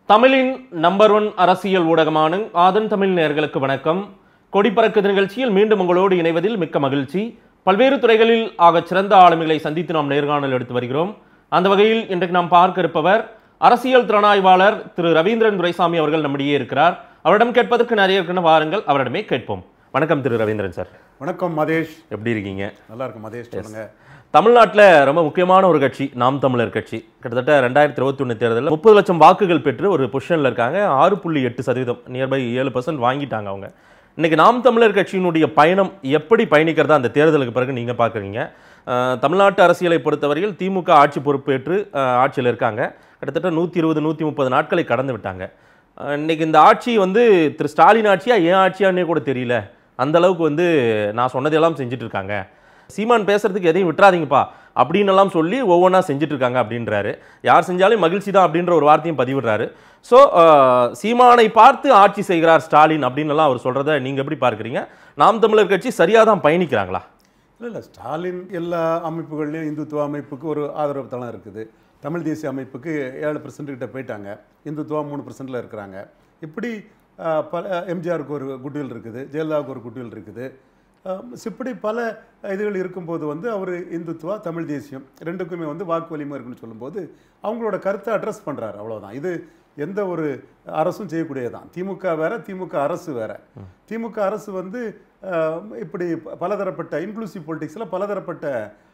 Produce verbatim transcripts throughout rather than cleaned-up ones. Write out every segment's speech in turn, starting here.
தமிழின் number one அரசியல் ஊடகமான ஆதன் தமிழ் நேயர்களுக்கு வணக்கம். கொடிப்பறக்குது நிகழ்ச்சியில் மீண்டும் உங்களோடு இணைவதில் மிக்க மகிழ்ச்சி. பல்வேறு துறைகளில் ஆகச் சிறந்த ஆளுமைகளை சந்தித்து நாம் நேர்காணல் எடுத்து வருகிறோம். அந்த வகையில் இன்றைக்கு நாம் பார்க்க இருப்பவர் அரசியல் திறனாய்வாளர் திரு ரவீந்திரன் துரைசாமி அவர்கள் நம்மிடையே இருக்கிறார். அவரிடம் கேட்பதற்கு நிறைய இருக்குன்னு வாருங்கள், அவரிடமே கேட்போம். வணக்கம் திரு ரவீந்திரன் சார். வணக்கம் மதேஷ். எப்படி இருக்கீங்க? நல்லா இருக்கும் மதேஷ். சொல்லுங்க. தமிழ்நாட்டில் ரொம்ப முக்கியமான ஒரு கட்சி நாம் தமிழர் கட்சி. கிட்டத்தட்ட ரெண்டாயிரத்தி இருபத்தி ஒன்று தேர்தலில் முப்பது லட்சம் வாக்குகள் பெற்று ஒரு பொசிஷனில் இருக்காங்க. ஆறு புள்ளி எட்டு சதவீதம் நியர்பை ஏழு பர்சன்ட் வாங்கிட்டாங்க அவங்க. இன்னைக்கு நாம் தமிழர் கட்சியினுடைய பயணம் எப்படி பயணிக்கிறதா அந்த தேர்தலுக்கு பிறகு நீங்கள் பார்க்குறீங்க? தமிழ்நாட்டு அரசியலை பொறுத்தவரையில் திமுக ஆட்சி பொறுப்பேற்று ஆட்சியில் இருக்காங்க. கிட்டத்தட்ட நூற்றி இருபது நூற்றி முப்பது நாட்களை கடந்து விட்டாங்க. இன்னைக்கு இந்த ஆட்சி வந்து திரு ஸ்டாலின் ஆட்சியா ஏன் ஆட்சியானே கூட தெரியல. அந்த அளவுக்கு வந்து நான் சொன்னதெல்லாம் செஞ்சுட்டு இருக்காங்க. சீமான் பேசுறதுக்கு எதையும் விட்டுறாதீங்கப்பா அப்படின்னு எல்லாம் சொல்லி ஒவ்வொன்றா செஞ்சுட்டு இருக்காங்க அப்படின்றாரு. யார் செஞ்சாலும் மகிழ்ச்சி தான் அப்படின்ற ஒரு வார்த்தையும் பதிவிடுறாரு. ஸோ சீமானை பார்த்து ஆட்சி செய்கிறார் ஸ்டாலின் அப்படின்னு எல்லாம் அவர் சொல்றதை நீங்க எப்படி பார்க்குறீங்க? நாம் தமிழர் கட்சி சரியாக தான் பயணிக்கிறாங்களா? இல்லை இல்லை ஸ்டாலின் எல்லா அமைப்புகள்லையும் இந்துத்துவ அமைப்புக்கு ஒரு ஆதரவு தளம் இருக்குது. தமிழ் தேசிய அமைப்புக்கு ஏழு பர்சன்ட் கிட்ட போயிட்டாங்க. இந்துத்துவா மூணு பர்சன்ட்ல இருக்கிறாங்க. இப்படி பல எம்ஜிஆருக்கு ஒரு குட்டிகள் இருக்குது, ஜெயலலிதாவுக்கு ஒரு குட்டிகள் இருக்குது. இப்படி பல இதுகள் இருக்கும்போது வந்து அவர் இந்துத்துவா தமிழ் தேசியம் ரெண்டுக்குமே வந்து வாக்கு வலிமை இருக்குன்னு சொல்லும்போது அவங்களோட கருத்தை அட்ரஸ் பண்ணுறாரு. அவ்வளோதான். இது எந்த ஒரு அரசும் செய்யக்கூடியதான். திமுக வேற, திமுக அரசு வேற. திமுக அரசு வந்து இப்படி பலதரப்பட்ட இன்க்ளூசிவ் பொலிட்டிக்ஸில் பலதரப்பட்ட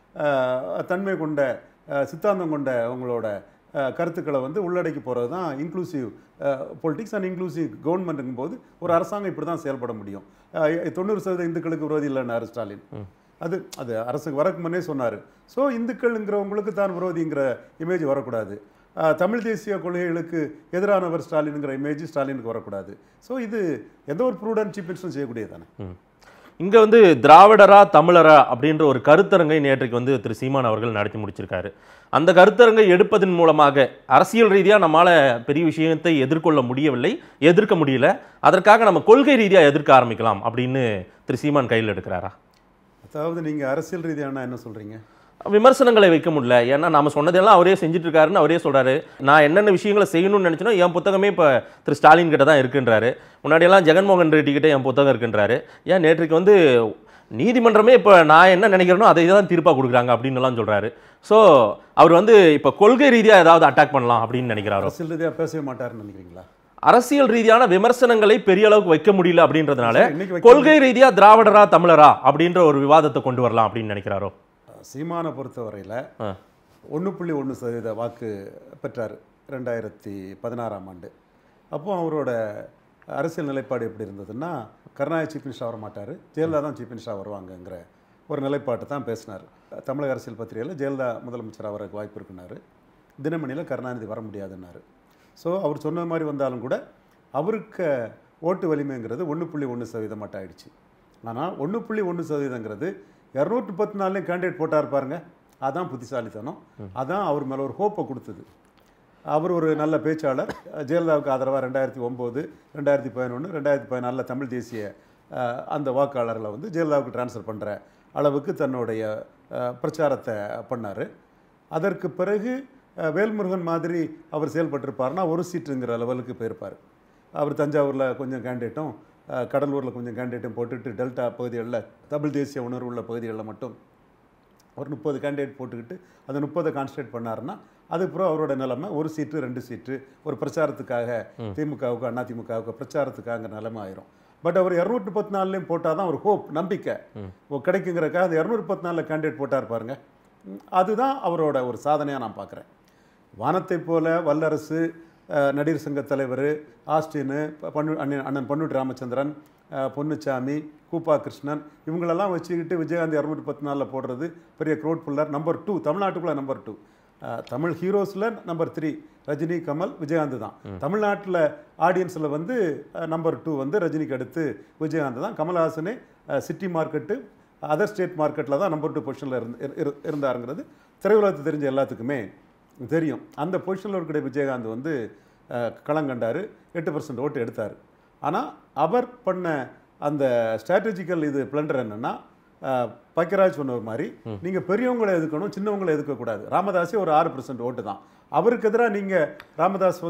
தன்மை கொண்ட சித்தாந்தம் கொண்ட அவங்களோட கருத்துக்களை வந்து உள்ளடக்கி போகிறது தான் இன்க்ளூசிவ் பொலிட்டிக்ஸ் அண்ட் இன்க்ளூசிவ் கவர்மெண்ட்டுங்கும் போது ஒரு அரசாங்கம் இப்படி தான் செயல்பட முடியும். தொண்ணூறு சதவீத இந்துக்களுக்கு விரோதி இல்லைன்னாரு ஸ்டாலின். அது அது அரசுக்கு வரக்கு முன்னே சொன்னார். ஸோ இந்துக்கள்ங்கிறவங்களுக்கு தான் விரோதிங்கிற இமேஜ் வரக்கூடாது. தமிழ் தேசிய கொள்கைகளுக்கு எதிரானவர் ஸ்டாலினுங்கிற இமேஜ் ஸ்டாலினுக்கு வரக்கூடாது. ஸோ இது எந்த ஒரு ப்ரூடன்ட் சீஃப் மினிஸ்டரும் செய்யக்கூடியது தானே. இங்கே வந்து திராவிடரா தமிழரா அப்படின்ற ஒரு கருத்தரங்கை நேற்றைக்கு வந்து திரு சீமான் அவர்கள் நடத்தி முடிச்சிருக்காரு. அந்த கருத்தரங்கை எடுப்பதன் மூலமாக அரசியல் ரீதியாக நம்மளால் பெரிய விஷயத்தை எதிர்கொள்ள முடியவில்லை, எதிர்க்க முடியல. அதற்காக நம்ம கொள்கை ரீதியாக எதிர்க்க ஆரம்பிக்கலாம் அப்படின்னு திரு சீமான் கையில் எடுக்கிறாரா? அதாவது நீங்கள் அரசியல் ரீதியான என்ன சொல்கிறீங்க? விமர்சனங்களை வைக்க முடியல. ஏன்னா நம்ம சொன்னதெல்லாம் அவரே செஞ்சுட்டு இருக்காருன்னு அவரே சொல்றாரு. நான் என்னென்ன விஷயங்களை செய்யணும்னு நினைச்சனோ என் புத்தகமே இப்போ திரு ஸ்டாலின் கிட்ட தான் இருக்குன்றாரு. முன்னாடியெல்லாம் ஜெகன்மோகன் ரெட்டி கிட்ட என் புத்தகம் இருக்குன்றாரு. ஏன் நேற்றுக்கு வந்து நீதிமன்றமே இப்போ நான் என்ன நினைக்கிறேனோ அதை தான் தீர்ப்பாக கொடுக்குறாங்க அப்படின்னு எல்லாம் சொல்றாரு. ஸோ அவர் வந்து இப்போ கொள்கை ரீதியாக ஏதாவது அட்டாக் பண்ணலாம் அப்படின்னு நினைக்கிறாரு. அரசியல் ரீதியாக பேசவே மாட்டாருன்னு நினைக்கிறீங்களா? அரசியல் ரீதியான விமர்சனங்களை பெரிய அளவுக்கு வைக்க முடியல அப்படின்றதுனால கொள்கை ரீதியா திராவிடரா தமிழரா அப்படின்ற ஒரு விவாதத்தை கொண்டு வரலாம் அப்படின்னு நினைக்கிறாரோ? சீமானை பொறுத்தவரையில் ஒன்று புள்ளி ஒன்று சதவீத வாக்கு பெற்றார் ரெண்டாயிரத்தி பதினாறாம் ஆண்டு. அப்போ அவரோட அரசியல் நிலைப்பாடு எப்படி இருந்ததுன்னா, கருணாநிதி சீஃப் மினிஸ்டர் வர மாட்டார், ஜெயலலிதா தான் சீஃப் மினிஸ்டர் வருவாங்கங்கிற ஒரு நிலைப்பாட்டை தான் பேசினார். தமிழக அரசியல் பத்திரிகையில் ஜெயலலிதா முதலமைச்சர் அவருக்கு வாய்ப்பு இருக்குனாரு. தினமணியில் கருணாநிதி வர முடியாதுன்னாரு. ஸோ அவர் சொன்ன மாதிரி வந்தாலும் கூட அவருக்கு ஓட்டு வலிமைங்கிறது ஒன்று புள்ளி ஒன்று சதவீதம் மட்டும் ஆயிடுச்சு. ஆனால் ஒன்று புள்ளி ஒன்று சதவீதங்கிறது இரநூற்றி பத்து நாள்லேயும் கேண்டிடேட் போட்டார் பாருங்க, அதான் புத்திசாலித்தனம். அதான் அவர் மேலே ஒரு ஹோப்பை கொடுத்தது. அவர் ஒரு நல்ல பேச்சாளர். ஜெயலலிதாவுக்கு ஆதரவாக ரெண்டாயிரத்தி ஒம்பது ரெண்டாயிரத்தி பதினொன்று ரெண்டாயிரத்தி பதினாலில் தமிழ் தேசிய அந்த வாக்காளர்களை வந்து ஜெயலலிதாவுக்கு டிரான்ஸ்ஃபர் பண்ணுற அளவுக்கு தன்னுடைய பிரச்சாரத்தை பண்ணார். அதற்கு பிறகு வேல்முருகன் மாதிரி அவர் செயல்பட்டிருப்பார்னா ஒரு சீட்டுங்கிற லெவலுக்கு போயிருப்பார். அவர் தஞ்சாவூரில் கொஞ்சம் கேண்டிடேட்டும் கடலூரில் கொஞ்சம் கேண்டிடேட்டும் போட்டுட்டு டெல்டா பகுதிகளில் தமிழ் தேசிய உணர்வு உள்ள பகுதிகளில் மட்டும் ஒரு முப்பது கேண்டிடேட் போட்டுக்கிட்டு அந்த முப்பதை கான்சன்ட்ரேட் பண்ணாருன்னா அதுக்கப்புறம் அவரோட நிலைமை ஒரு சீட்டு ரெண்டு சீட்டு ஒரு பிரச்சாரத்துக்காக திமுகவுக்கு அண்ணா திமுகவுக்கு பிரச்சாரத்துக்காக நிலைமை ஆயிரும். பட் அவர் இரநூற்றி பத்து நாலுலேயும் போட்டால் தான் ஒரு ஹோப் நம்பிக்கை கிடைக்குங்கிறக்காக அந்த இரநூற்றி பத்து நாலில் கேண்டிடேட் போட்டார் பாருங்க. அதுதான் அவரோட ஒரு சாதனையாக நான் பார்க்குறேன். வானத்தை போல வல்லரசு, நடிகர் சங்க தலைவர் ஆஸ்டின், பன்னு அண்ணன் அண்ணன் பன்னூட்டி ராமச்சந்திரன், பொன்னுச்சாமி, கூப்பா கிருஷ்ணன் இவங்களெல்லாம் வச்சுக்கிட்டு விஜயகாந்த் இரநூற்றி பத்து நாளில் போடுறது பெரிய க்ரோட் புல்லர். நம்பர் டூ தமிழ்நாட்டுக்குள்ளே நம்பர் டூ. தமிழ் ஹீரோஸில் நம்பர் த்ரீ ரஜினி, கமல், விஜயகாந்த் தான். தமிழ்நாட்டில் ஆடியன்ஸில் வந்து நம்பர் டூ வந்து ரஜினிக்கு அடுத்து விஜயகாந்த் தான். கமல்ஹாசனே சிட்டி மார்க்கெட்டு அதர் ஸ்டேட் மார்க்கெட்டில் தான் நம்பர் டூ பொசிஷனில் இருந்து இருந்தாருங்கிறது திரையுலகத்து தெரிஞ்ச எல்லாத்துக்குமே தெரியும். அந்த பொசிஷனில் இருக்கக்கூடிய விஜயகாந்த் வந்து களங்கண்டார், எட்டு பர்சன்ட் ஓட்டு எடுத்தார். ஆனால் அவர் பண்ண அந்த ஸ்ட்ராட்டஜிக்கல் இது பிளண்டர் என்னென்னா, பக்கிராஜ் சொன்ன மாதிரி நீங்கள் பெரியவங்களை எதுக்கணும், சின்னவங்களை எதுக்கக்கூடாது. ராமதாஸே ஒரு ஆறு பர்சன்ட் ஓட்டு தான். அவருக்கு எதிராக நீங்கள் ராமதாஸ் வந்து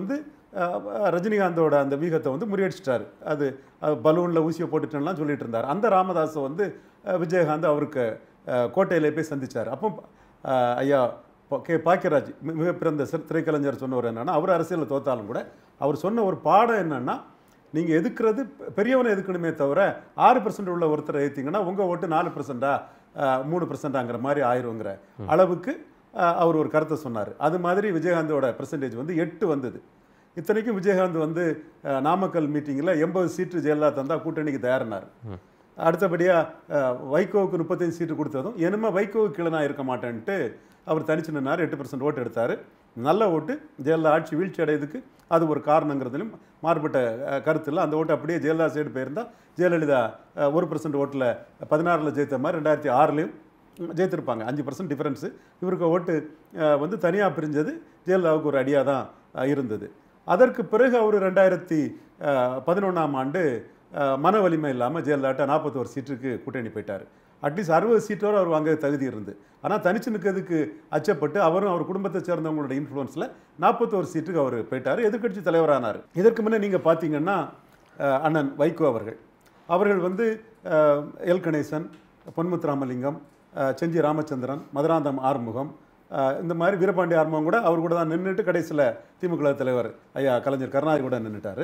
ரஜினிகாந்தோட அந்த வீகத்தை வந்து முறியடிச்சிட்டாரு. அது பலூனில் ஊசியை போட்டுட்டேன்லாம் சொல்லிட்டு இருந்தார். அந்த ராமதாஸை வந்து விஜயகாந்த் அவருக்கு கோட்டையிலே போய் சந்தித்தார். அப்போ ஐயா கே பாக்கியராஜ் மிக பிறந்த திரைக்கலைஞர் சொன்னவர் என்னென்னா, அவர் அரசியலில் தோத்தாலும் கூட அவர் சொன்ன ஒரு பாடம் என்னென்னா, நீங்கள் எதுக்குறது பெரியவனை எதுக்கணுமே தவிர ஆறு பர்சன்ட் உள்ள ஒருத்தரை ஏற்றிங்கன்னா உங்கள் ஓட்டு நாலு பர்சன்டா மூணு பர்சன்டாங்கிற மாதிரி ஆயிருங்கிற அளவுக்கு அவர் ஒரு கருத்தை சொன்னார். அது மாதிரி விஜயகாந்தோட பர்சன்டேஜ் வந்து எட்டு வந்தது. இத்தனைக்கும் விஜயகாந்த் வந்து நாமக்கல் மீட்டிங்கில் எண்பது சீட்டு ஜெயலலிதா தந்தால் கூட்டணிக்கு தயாரினார். அடுத்தபடியாக வைகோவுக்கு முப்பத்தஞ்சு சீட்டு கொடுத்ததும் என்னமே வைகோவுக்கு கீழே நான் இருக்க மாட்டேன்ட்டு அவர் தனிச்சு நின்னார். எட்டு பர்சன்ட் ஓட்டு எடுத்தார். நல்ல ஓட்டு. ஜெயலலிதா ஆட்சி வீழ்ச்சி அடையதுக்கு அது ஒரு காரணங்கிறதுலையும் மாறுபட்ட கருத்து இல்லை. அந்த ஓட்டு அப்படியே ஜெயலலிதா சைடு போயிருந்தால் ஜெயலலிதா ஒரு பர்சன்ட் ஓட்டில் பதினாறில் ஜெயித்த மாதிரி ரெண்டாயிரத்தி ஆறுலையும் ஜெயித்திருப்பாங்க. அஞ்சு பர்சன்ட் டிஃபரன்ஸு. இவருக்கு ஓட்டு வந்து தனியாக பிரிஞ்சது ஜெயலலிதாவுக்கு ஒரு அடியாக தான் இருந்தது. அதற்கு பிறகு அவர் ரெண்டாயிரத்தி பதினொன்றாம் ஆண்டு மன வலிமை இல்லாமல் ஜெயலலிதாட்ட நாற்பத்தோரு சீட்டுக்கு கூட்டணி போயிட்டார். அட்லீஸ்ட் அறுபது சீட்டு வரை அவர் வாங்க தகுதி இருந்து. ஆனால் தனிச்சு நிற்கிறதுக்கு அச்சப்பட்டு அவரும் அவர் குடும்பத்தை சேர்ந்தவங்களோட இன்ஃப்ளூயன்ஸில் நாற்பத்தோரு சீட்டுக்கு அவர் போயிட்டார். எதிர்க்கட்சி தலைவரானார். இதற்கு முன்னே நீங்கள் பார்த்தீங்கன்னா அண்ணன் வைகோ அவர்கள் அவர்கள் வந்து எல் கணேசன், பொன்முத்துராமலிங்கம், செஞ்சி ராமச்சந்திரன், மதுராந்தகம் ஆறுமுகம், இந்த மாதிரி வீரபாண்டி ஆறுமுகம் கூட அவர் கூட தான் நின்றுட்டு கடைசியில் திமுக தலைவர் ஐயா கலைஞர் கருணாநிதி கூட நின்றுட்டார்.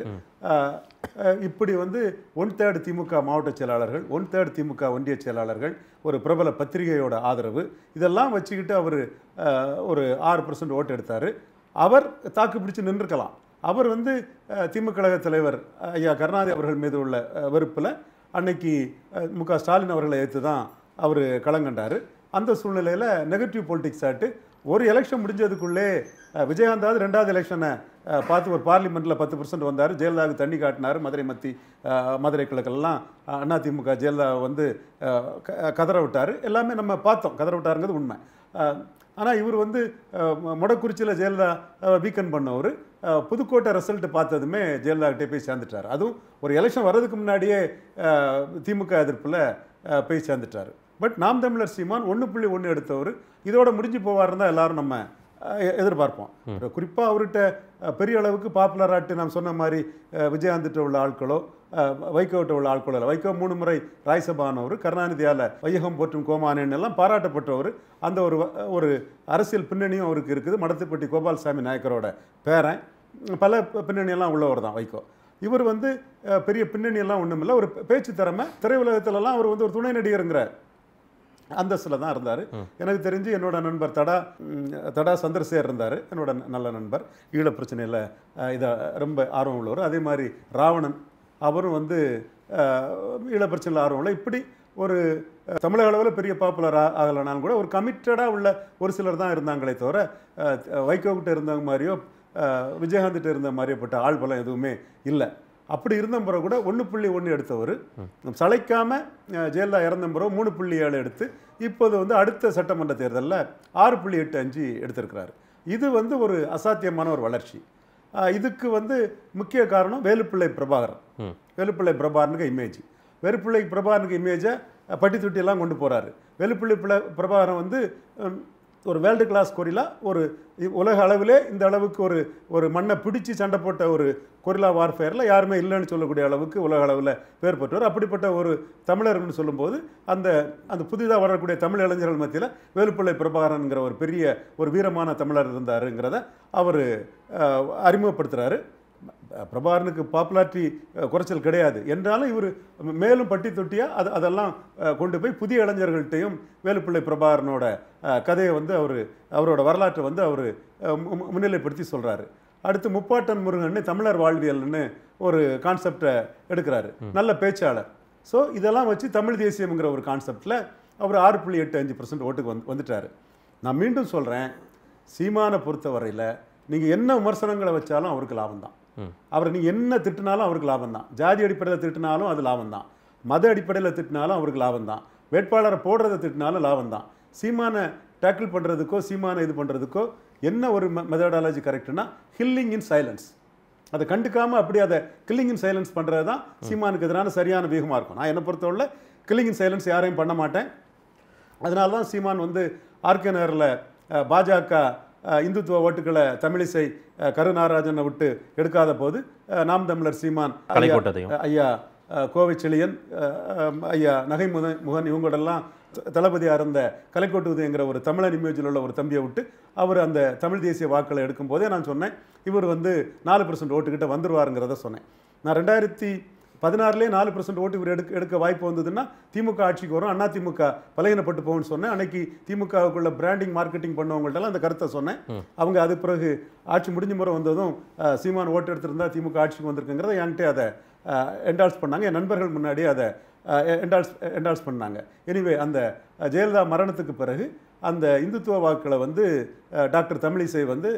இப்படி வந்து ஒன் தேர்ட் திமுக மாவட்ட செயலாளர்கள், ஒன் தேர்ட் திமுக ஒன்றிய செயலாளர்கள், ஒரு பிரபல பத்திரிகையோட ஆதரவு, இதெல்லாம் வச்சுக்கிட்டு அவர் ஒரு ஆறு பர்சன்ட் ஓட்டு எடுத்தார். அவர் தாக்கு பிடிச்சு நின்றுக்கலாம். அவர் வந்து திமுக கழக தலைவர் ஐயா கருணாநிதி அவர்கள் மீது உள்ள வெறுப்பில் அன்னைக்கு மு க ஸ்டாலின் அவர்களை எடுத்து தான் அவர் களங்கண்டார். அந்த சூழ்நிலையில் நெகட்டிவ் பொலிட்டிக்ஸ் ஆட்டு ஒரு எலெக்ஷன் முடிஞ்சதுக்குள்ளே விஜயகாந்தாவது ரெண்டாவது எலெக்ஷனை பார்த்து ஒரு பார்லிமெண்ட்டில் பத்து பர்சன்ட் வந்தார். ஜெயலலிதாவுக்கு தண்ணி காட்டினார். மதுரை மத்தி மதுரை கிழக்கெல்லாம் அதிமுக ஜெயலலிதா வந்து கதற விட்டார். எல்லாமே நம்ம பார்த்தோம். கதற விட்டாருங்கிறது உண்மை. ஆனால் இவர் வந்து மொடக்குறிச்சியில் ஜெயலலிதா வீக்கன் பண்ணவர் புதுக்கோட்டை ரிசல்ட் பார்த்ததுமே ஜெயலலிதாக்கிட்டே போய் சேர்ந்துட்டார். அதுவும் ஒரு எலெக்ஷன் வர்றதுக்கு முன்னாடியே திமுக எதிர்ப்பில் போய் சேர்ந்துட்டார். பட் நாம் தமிழர் சீமான் ஒன்று புள்ளி ஒன்று எடுத்தவர் இதோட முடிஞ்சு போவார் தான் எல்லாரும் நம்ம எதிர்பார்ப்போம். குறிப்பாக அவர்கிட்ட பெரிய அளவுக்கு பாப்புலராட்டு நாம் சொன்ன மாதிரி விஜயகாந்திட்ட உள்ள ஆட்களோ வைகோவிட்ட உள்ள ஆட்களோ இல்லை. வைகோ மூணு முறை ராஜ்சபானவர், கருணாநிதியால் வையகம் போற்றும் கோமானேன் எல்லாம் பாராட்டப்பட்டவர். அந்த ஒரு ஒரு அரசியல் பின்னணியும் அவருக்கு இருக்குது. மடத்துப்பட்டி கோபால்சாமி நாயக்கரோட பேரன், பல பின்னணியெல்லாம் உள்ளவர் தான் வைகோ. இவர் வந்து பெரிய பின்னணியெல்லாம் ஒன்றும் இல்லை. ஒரு பேச்சு திறமை, திரையுலகத்திலலாம் அவர் வந்து ஒரு துணை நடிகருங்கிற அந்தஸ்தில் தான் இருந்தார். எனக்கு தெரிஞ்சு என்னோட நண்பர் தடா தடா சந்திரசேகர் இருந்தார், என்னோட நல்ல நண்பர். ஈழ பிரச்சனையில் இதை ரொம்ப ஆர்வம் உள்ளவர். அதே மாதிரி ராவணன் அவரும் வந்து ஈழ பிரச்சனையில் ஆர்வம் இல்லை. இப்படி ஒரு தமிழக அளவில் பெரிய பாப்புலர் ஆகலைனாலும் கூட ஒரு கமிட்டடாக உள்ள ஒரு சிலர் தான் இருந்தாங்களே தவிர வைகோக்கிட்ட இருந்தவங்க மாதிரியோ விஜயகாந்திட்ட இருந்த மாதிரியப்பட்ட ஆள் பலம் எதுவுமே இல்லை. அப்படி இருந்த பிறகு கூட ஒன்று புள்ளி ஒன்று எடுத்தவர் சளைக்காமல் ஜெயலலிதா இறந்த பிறகு மூணு புள்ளி ஏழு எடுத்து இப்போது வந்து அடுத்த சட்டமன்ற தேர்தலில் ஆறு புள்ளி எட்டு அஞ்சு எடுத்திருக்கிறார். இது வந்து ஒரு அசாத்தியமான ஒரு வளர்ச்சி. இதுக்கு வந்து முக்கிய காரணம் வேலுப்பிள்ளை பிரபாகரன். வேலுப்பிள்ளை பிரபாகரனுக்கு இமேஜ் வேலுப்பிள்ளை பிரபாகரனுக்கு இமேஜை பட்டி தொட்டியெல்லாம் கொண்டு போகிறாரு. வேலுப்பிள்ளை பிரபாகரன் வந்து ஒரு வேர்ல்டு கிளாஸ் கொரிலா, ஒரு உலக அளவிலே இந்த அளவுக்கு ஒரு ஒரு மண்ணை பிடிச்சி சண்டை போட்ட ஒரு கொரிலா வார்ஃபேரில் யாருமே இல்லைன்னு சொல்லக்கூடிய அளவுக்கு உலக அளவில் பேர் பெற்றவர். அப்படிப்பட்ட ஒரு தமிழர்னு சொல்லும்போது அந்த அந்த புதிதாக வரக்கூடிய தமிழ் இளைஞர்கள் மத்தியில் வேலுப்பிள்ளை பிரபாகரன்கிற ஒரு பெரிய ஒரு வீரமான தமிழர் இருந்தாருங்கிறத அவர் அறிமுகப்படுத்துகிறாரு. பிரபாகரனுக்கு பாப்புலாரிட்டி குறைச்சல் கிடையாது என்றாலும் இவர் மேலும் பட்டி தொட்டியாக அது அதெல்லாம் கொண்டு போய் புதிய இளைஞர்கள்ட்டையும் வேலுப்பிள்ளை பிரபாகரனோட கதையை வந்து அவர் அவரோட வரலாற்றை வந்து அவர் முன்னிலைப்படுத்தி சொல்கிறாரு. அடுத்து முப்பாட்டன் முருகன்னு தமிழர் வாழ்வியல்னு ஒரு கான்செப்டை எடுக்கிறாரு. நல்ல பேச்சாளர். ஸோ இதெல்லாம் வச்சு தமிழ் தேசியம்ங்கிற ஒரு கான்செப்டில் அவர் ஆறு புள்ளி எட்டு அஞ்சு பர்சன்ட் ஓட்டுக்கு வந்து வந்துட்டார். நான் மீண்டும் சொல்கிறேன், சீமானை பொறுத்த வரையில் நீங்கள் என்ன விமர்சனங்களை வச்சாலும் அவருக்கு லாபம் தான். அவரை நீங்கள் என்ன திட்டினாலும் அவருக்கு லாபம் தான். ஜாதி அடிப்படையில் திட்டினாலும் அது லாபம் தான். மத அடிப்படையில் திட்டினாலும் அவருக்கு லாபம் தான். வேட்பாளரை போடுறதை திட்டினாலும் லாபம் தான். சீமானை டேக்கிள் பண்ணுறதுக்கோ சீமானை இது பண்ணுறதுக்கோ என்ன ஒரு மெத்தடாலஜி கரெக்டுனா ஹில்லிங் இன் சைலன்ஸ். அதை கண்டுக்காமல் அப்படி அதை கில்லிங் இன் சைலன்ஸ் பண்ணுறது தான் சீமானுக்கு எதிரான சரியான வியூகமாக இருக்கும். நான் என்னை பொறுத்தவரை கில்லிங் இன் சைலன்ஸ் யாரையும் பண்ண மாட்டேன். அதனால தான் சீமான் வந்து ஆர்கே நகரில் பாஜக இந்துத்துவ ஓட்டுகளை தமிழிசை கருநாராஜனை விட்டு எடுக்காத போது நாம் தமிழர் சீமான் ஐயா கோவை செழியன் ஐயா நகை முத முகன் இவங்களோடெல்லாம் தளபதியாக இருந்த கலைக்கோட்டுவதுங்கிற ஒரு தமிழன் இமேஜில் உள்ள ஒரு தம்பியை விட்டு அவர் அந்த தமிழ் தேசிய வாக்களை எடுக்கும் போதே நான் சொன்னேன் இவர் வந்து நாலு பர்சன்ட் ஓட்டுக்கிட்ட வந்துருவாருங்கிறத சொன்னேன். நான் ரெண்டாயிரத்தி பதினாறுலேயே நாலு பர்சன்ட் ஓட்டு இவர் எடுக்க எடுக்க வாய்ப்பு வந்ததுன்னா திமுக ஆட்சிக்கு வரும், அண்ணா திமுக பலகீனப்பட்டு போகும்னு சொன்னேன். அன்னைக்கு திமுகவுக்குள்ள பிராண்டிங் மார்க்கெட்டிங் பண்ணவங்கள்ட்டலாம் அந்த கருத்தை சொன்னேன். அவங்க அது பிறகு ஆட்சி முடிஞ்ச முறை வந்ததும் சீமான் ஓட்டு எடுத்திருந்தா திமுக ஆட்சிக்கு வந்திருக்குங்கிறத என்கிட்ட அதை என்டால்ஸ் பண்ணாங்க. என் நண்பர்கள் முன்னாடி அதை என்டால்ஸ் என்டால்ஸ் பண்ணாங்க. எனிவே அந்த ஜெயலலிதா மரணத்துக்கு பிறகு அந்த இந்துத்துவ வாக்களை வந்து டாக்டர் தமிழிசை வந்து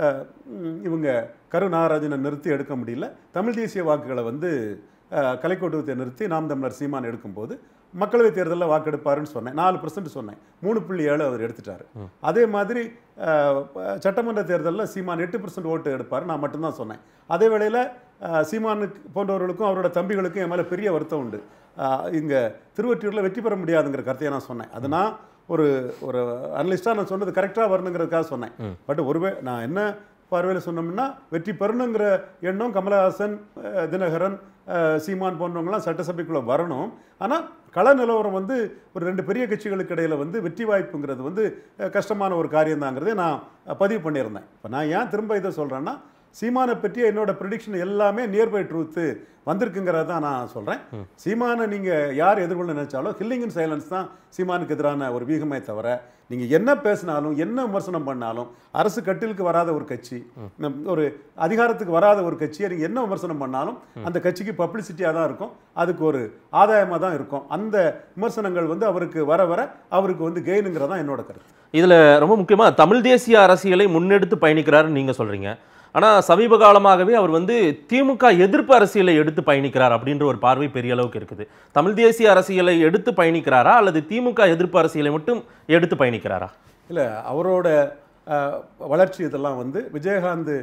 இவங்க கரு நாகராஜனை நிறுத்தி எடுக்க முடியல. தமிழ் தேசிய வாக்குகளை வந்து கலைக்கோட்டுவத்தை நிறுத்தி நாம் தமிழர் சீமான் எடுக்கும்போது மக்களவைத் தேர்தலில் வாக்கெடுப்பாருன்னு சொன்னேன். நாலு பர்சன்ட் சொன்னேன், மூணு புள்ளி ஏழு அவர் எடுத்துட்டாரு. அதே மாதிரி சட்டமன்ற தேர்தலில் சீமான் எட்டு பர்சன்ட் ஓட்டு எடுப்பார், நான் மட்டும்தான் சொன்னேன். அதே வேளையில் சீமானுக்கு போன்றவர்களுக்கும் அவரோட தம்பிகளுக்கும் என் மேலே பெரிய வருத்தம் உண்டு. இங்கே திருவொற்றியூரில் வெற்றி பெற முடியாதுங்கிற கருத்தையை நான் சொன்னேன். அது நான் ஒரு ஒரு அனலிஸ்டாக நான் சொன்னது கரெக்டாக வரணுங்கிறதுக்காக சொன்னேன். பட் ஒருவே நான் என்ன பார்வையில் சொன்னோம்னா வெற்றி பெறணுங்கிற எண்ணம் கமலஹாசன், தினகரன், சீமான் போன்றவங்களாம் சட்டசபைக்குள்ளே வரணும். ஆனால் கள நிலவரம் வந்து ஒரு ரெண்டு பெரிய கட்சிகளுக்கு இடையில் வந்து வெற்றி வாய்ப்புங்கிறது வந்து கஷ்டமான ஒரு காரியம்தாங்கிறதே நான் பதிவு பண்ணியிருந்தேன். இப்போ நான் ஏன் திரும்ப இதை சொல்கிறேன்னா சீமானை பற்றிய என்னோட ப்ரிடிக்ஷன் எல்லாமே நியர்பை ட்ரூத்து வந்திருக்குங்கிறத தான் நான் சொல்கிறேன். சீமானை நீங்கள் யார் எதிர்கொள்ள நினைச்சாலும் கில்லிங் இன் சைலன்ஸ் தான் சீமானுக்கு எதிரான ஒரு வீகமே தவிர நீங்கள் என்ன பேசினாலும் என்ன விமர்சனம் பண்ணாலும் அரசு கட்டிலுக்கு வராத ஒரு கட்சி, ஒரு அதிகாரத்துக்கு வராத ஒரு கட்சியை நீங்கள் என்ன விமர்சனம் பண்ணாலும் அந்த கட்சிக்கு பப்ளிசிட்டியாக தான் இருக்கும், அதுக்கு ஒரு ஆதாயமாக தான் இருக்கும். அந்த விமர்சனங்கள் வந்து அவருக்கு வர வர அவருக்கு வந்து கெயினுங்கிறதான் என்னோட கருத்து. இதில் ரொம்ப முக்கியமாக தமிழ் தேசிய அரசியலை முன்னெடுத்து பயணிக்கிறாருன்னு நீங்கள் சொல்கிறீங்க. ஆனால் சமீப காலமாகவே அவர் வந்து திமுக எதிர்ப்பு அரசியலை எடுத்து பயணிக்கிறார் அப்படின்ற ஒரு பார்வை பெரிய அளவுக்கு இருக்குது. தமிழ் தேசிய அரசியலை எடுத்து பயணிக்கிறாரா அல்லது திமுக எதிர்ப்பு அரசியலை மட்டும் எடுத்து பயணிக்கிறாரா? இல்லை, அவரோட வளர்ச்சி இதெல்லாம் வந்து விஜயகாந்த்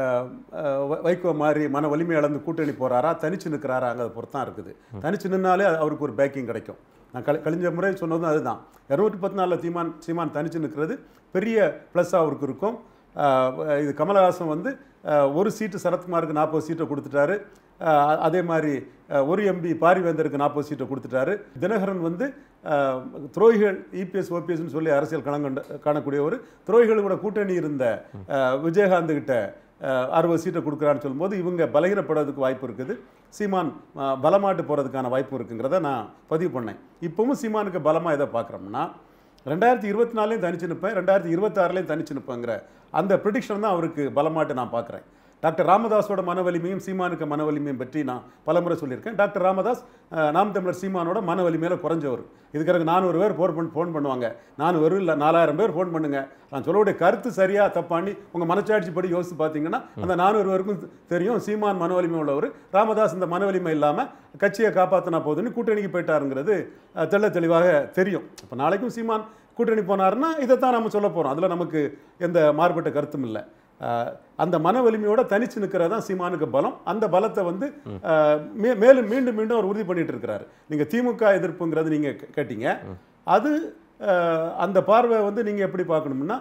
வைகோ மாதிரி மன வலிமை இழந்து கூட்டணி போகிறாரா தனிச்சு நிற்கிறாராங்கிறத பொறுத்தான் இருக்குது. தனிச்சு நின்னாலே அவருக்கு ஒரு பேக்கிங் கிடைக்கும். நான் கழி கழிஞ்ச முறை சொன்னதும் அதுதான். இரநூற்றி பத்து நாலில் சீமான் சீமான் தனிச்சு நிற்கிறது பெரிய ப்ளஸ்ஸாக அவருக்கு இருக்கும். இது கமலஹாசன் வந்து ஒரு சீட்டு சரத்குமாருக்கு நாற்பது சீட்டை கொடுத்துட்டாரு. அதே மாதிரி ஒரு எம்பி பாரிவேந்தருக்கு நாற்பது சீட்டை கொடுத்துட்டாரு. தினகரன் வந்து துரோகிகள் இபிஎஸ் ஓபிஎஸ்ன்னு சொல்லி அரசியல் களங்கண்ட காணக்கூடிய ஒரு துரோகிகள் கூட கூட்டணி இருந்த விஜயகாந்த் கிட்ட அறுபது சீட்டை கொடுக்குறான்னு சொல்லும்போது இவங்க பலகீனப்படுறதுக்கு வாய்ப்பு இருக்குது. சீமான் பலமாட்டு போகிறதுக்கான வாய்ப்பு இருக்குங்கிறத நான் பதிவு பண்ணேன். இப்போவும் சீமானுக்கு பலமாக எதை பார்க்குறோம்னா ரெண்டாயிரத்தி இருபத்தி நாலுலையும் தனிச்சு நிற்பேன், ரெண்டாயிரத்தி இருபத்தாறுலையும் தனிச்சு நிற்பேங்கிற அந்த ப்ரிடிக்ஷன் தான் அவருக்கு பலமாட்டு நான் பார்க்குறேன். டாக்டர் ராமதாஸோட மன வலிமையும் சீமானுக்கு மன வலிமையும் பற்றி நான் பலமுறை சொல்லியிருக்கேன். டாக்டர் ராமதாஸ் நாம் தமிழர் சீமானோட மன வலிமையில் குறைஞ்சவர். இதுக்கு நானூறு பேர் ஃபோன் பண்ணி ஃபோன் பண்ணுவாங்க, நானூறு இல்லை நாலாயிரம் பேர் ஃபோன் பண்ணுங்க. நான் சொல்லக்கூடிய கருத்து சரியாக தப்பாண்டி உங்கள் மனச்சாட்சி படி யோசித்து பார்த்தீங்கன்னா அந்த நானூறு பேருக்கும் தெரியும் சீமான் மன வலிமை உள்ளவர். ராமதாஸ் இந்த மன வலிமை இல்லாமல் கட்சியை காப்பாற்றினா போதுன்னு கூட்டணிக்கு போயிட்டாருங்கிறது தெள்ள தெளிவாக தெரியும். இப்போ நாளைக்கும் சீமான் கூட்டணி போனாருன்னா இதைத்தான் நம்ம சொல்ல போகிறோம். அதில் நமக்கு எந்த மாறுபட்ட கருத்தும் இல்லை. அந்த மன வலிமையோட தனிச்சு நிற்கிறது தான் சீமானுக்கு பலம். அந்த பலத்தை வந்து மேலும் மீண்டும் மீண்டும் அவர் உறுதி பண்ணிட்டு இருக்கிறாரு. நீங்கள் திமுக எதிர்ப்புங்கிறது நீங்கள் கேட்டீங்க, அது அந்த பார்வை வந்து நீங்கள் எப்படி பார்க்கணும்னா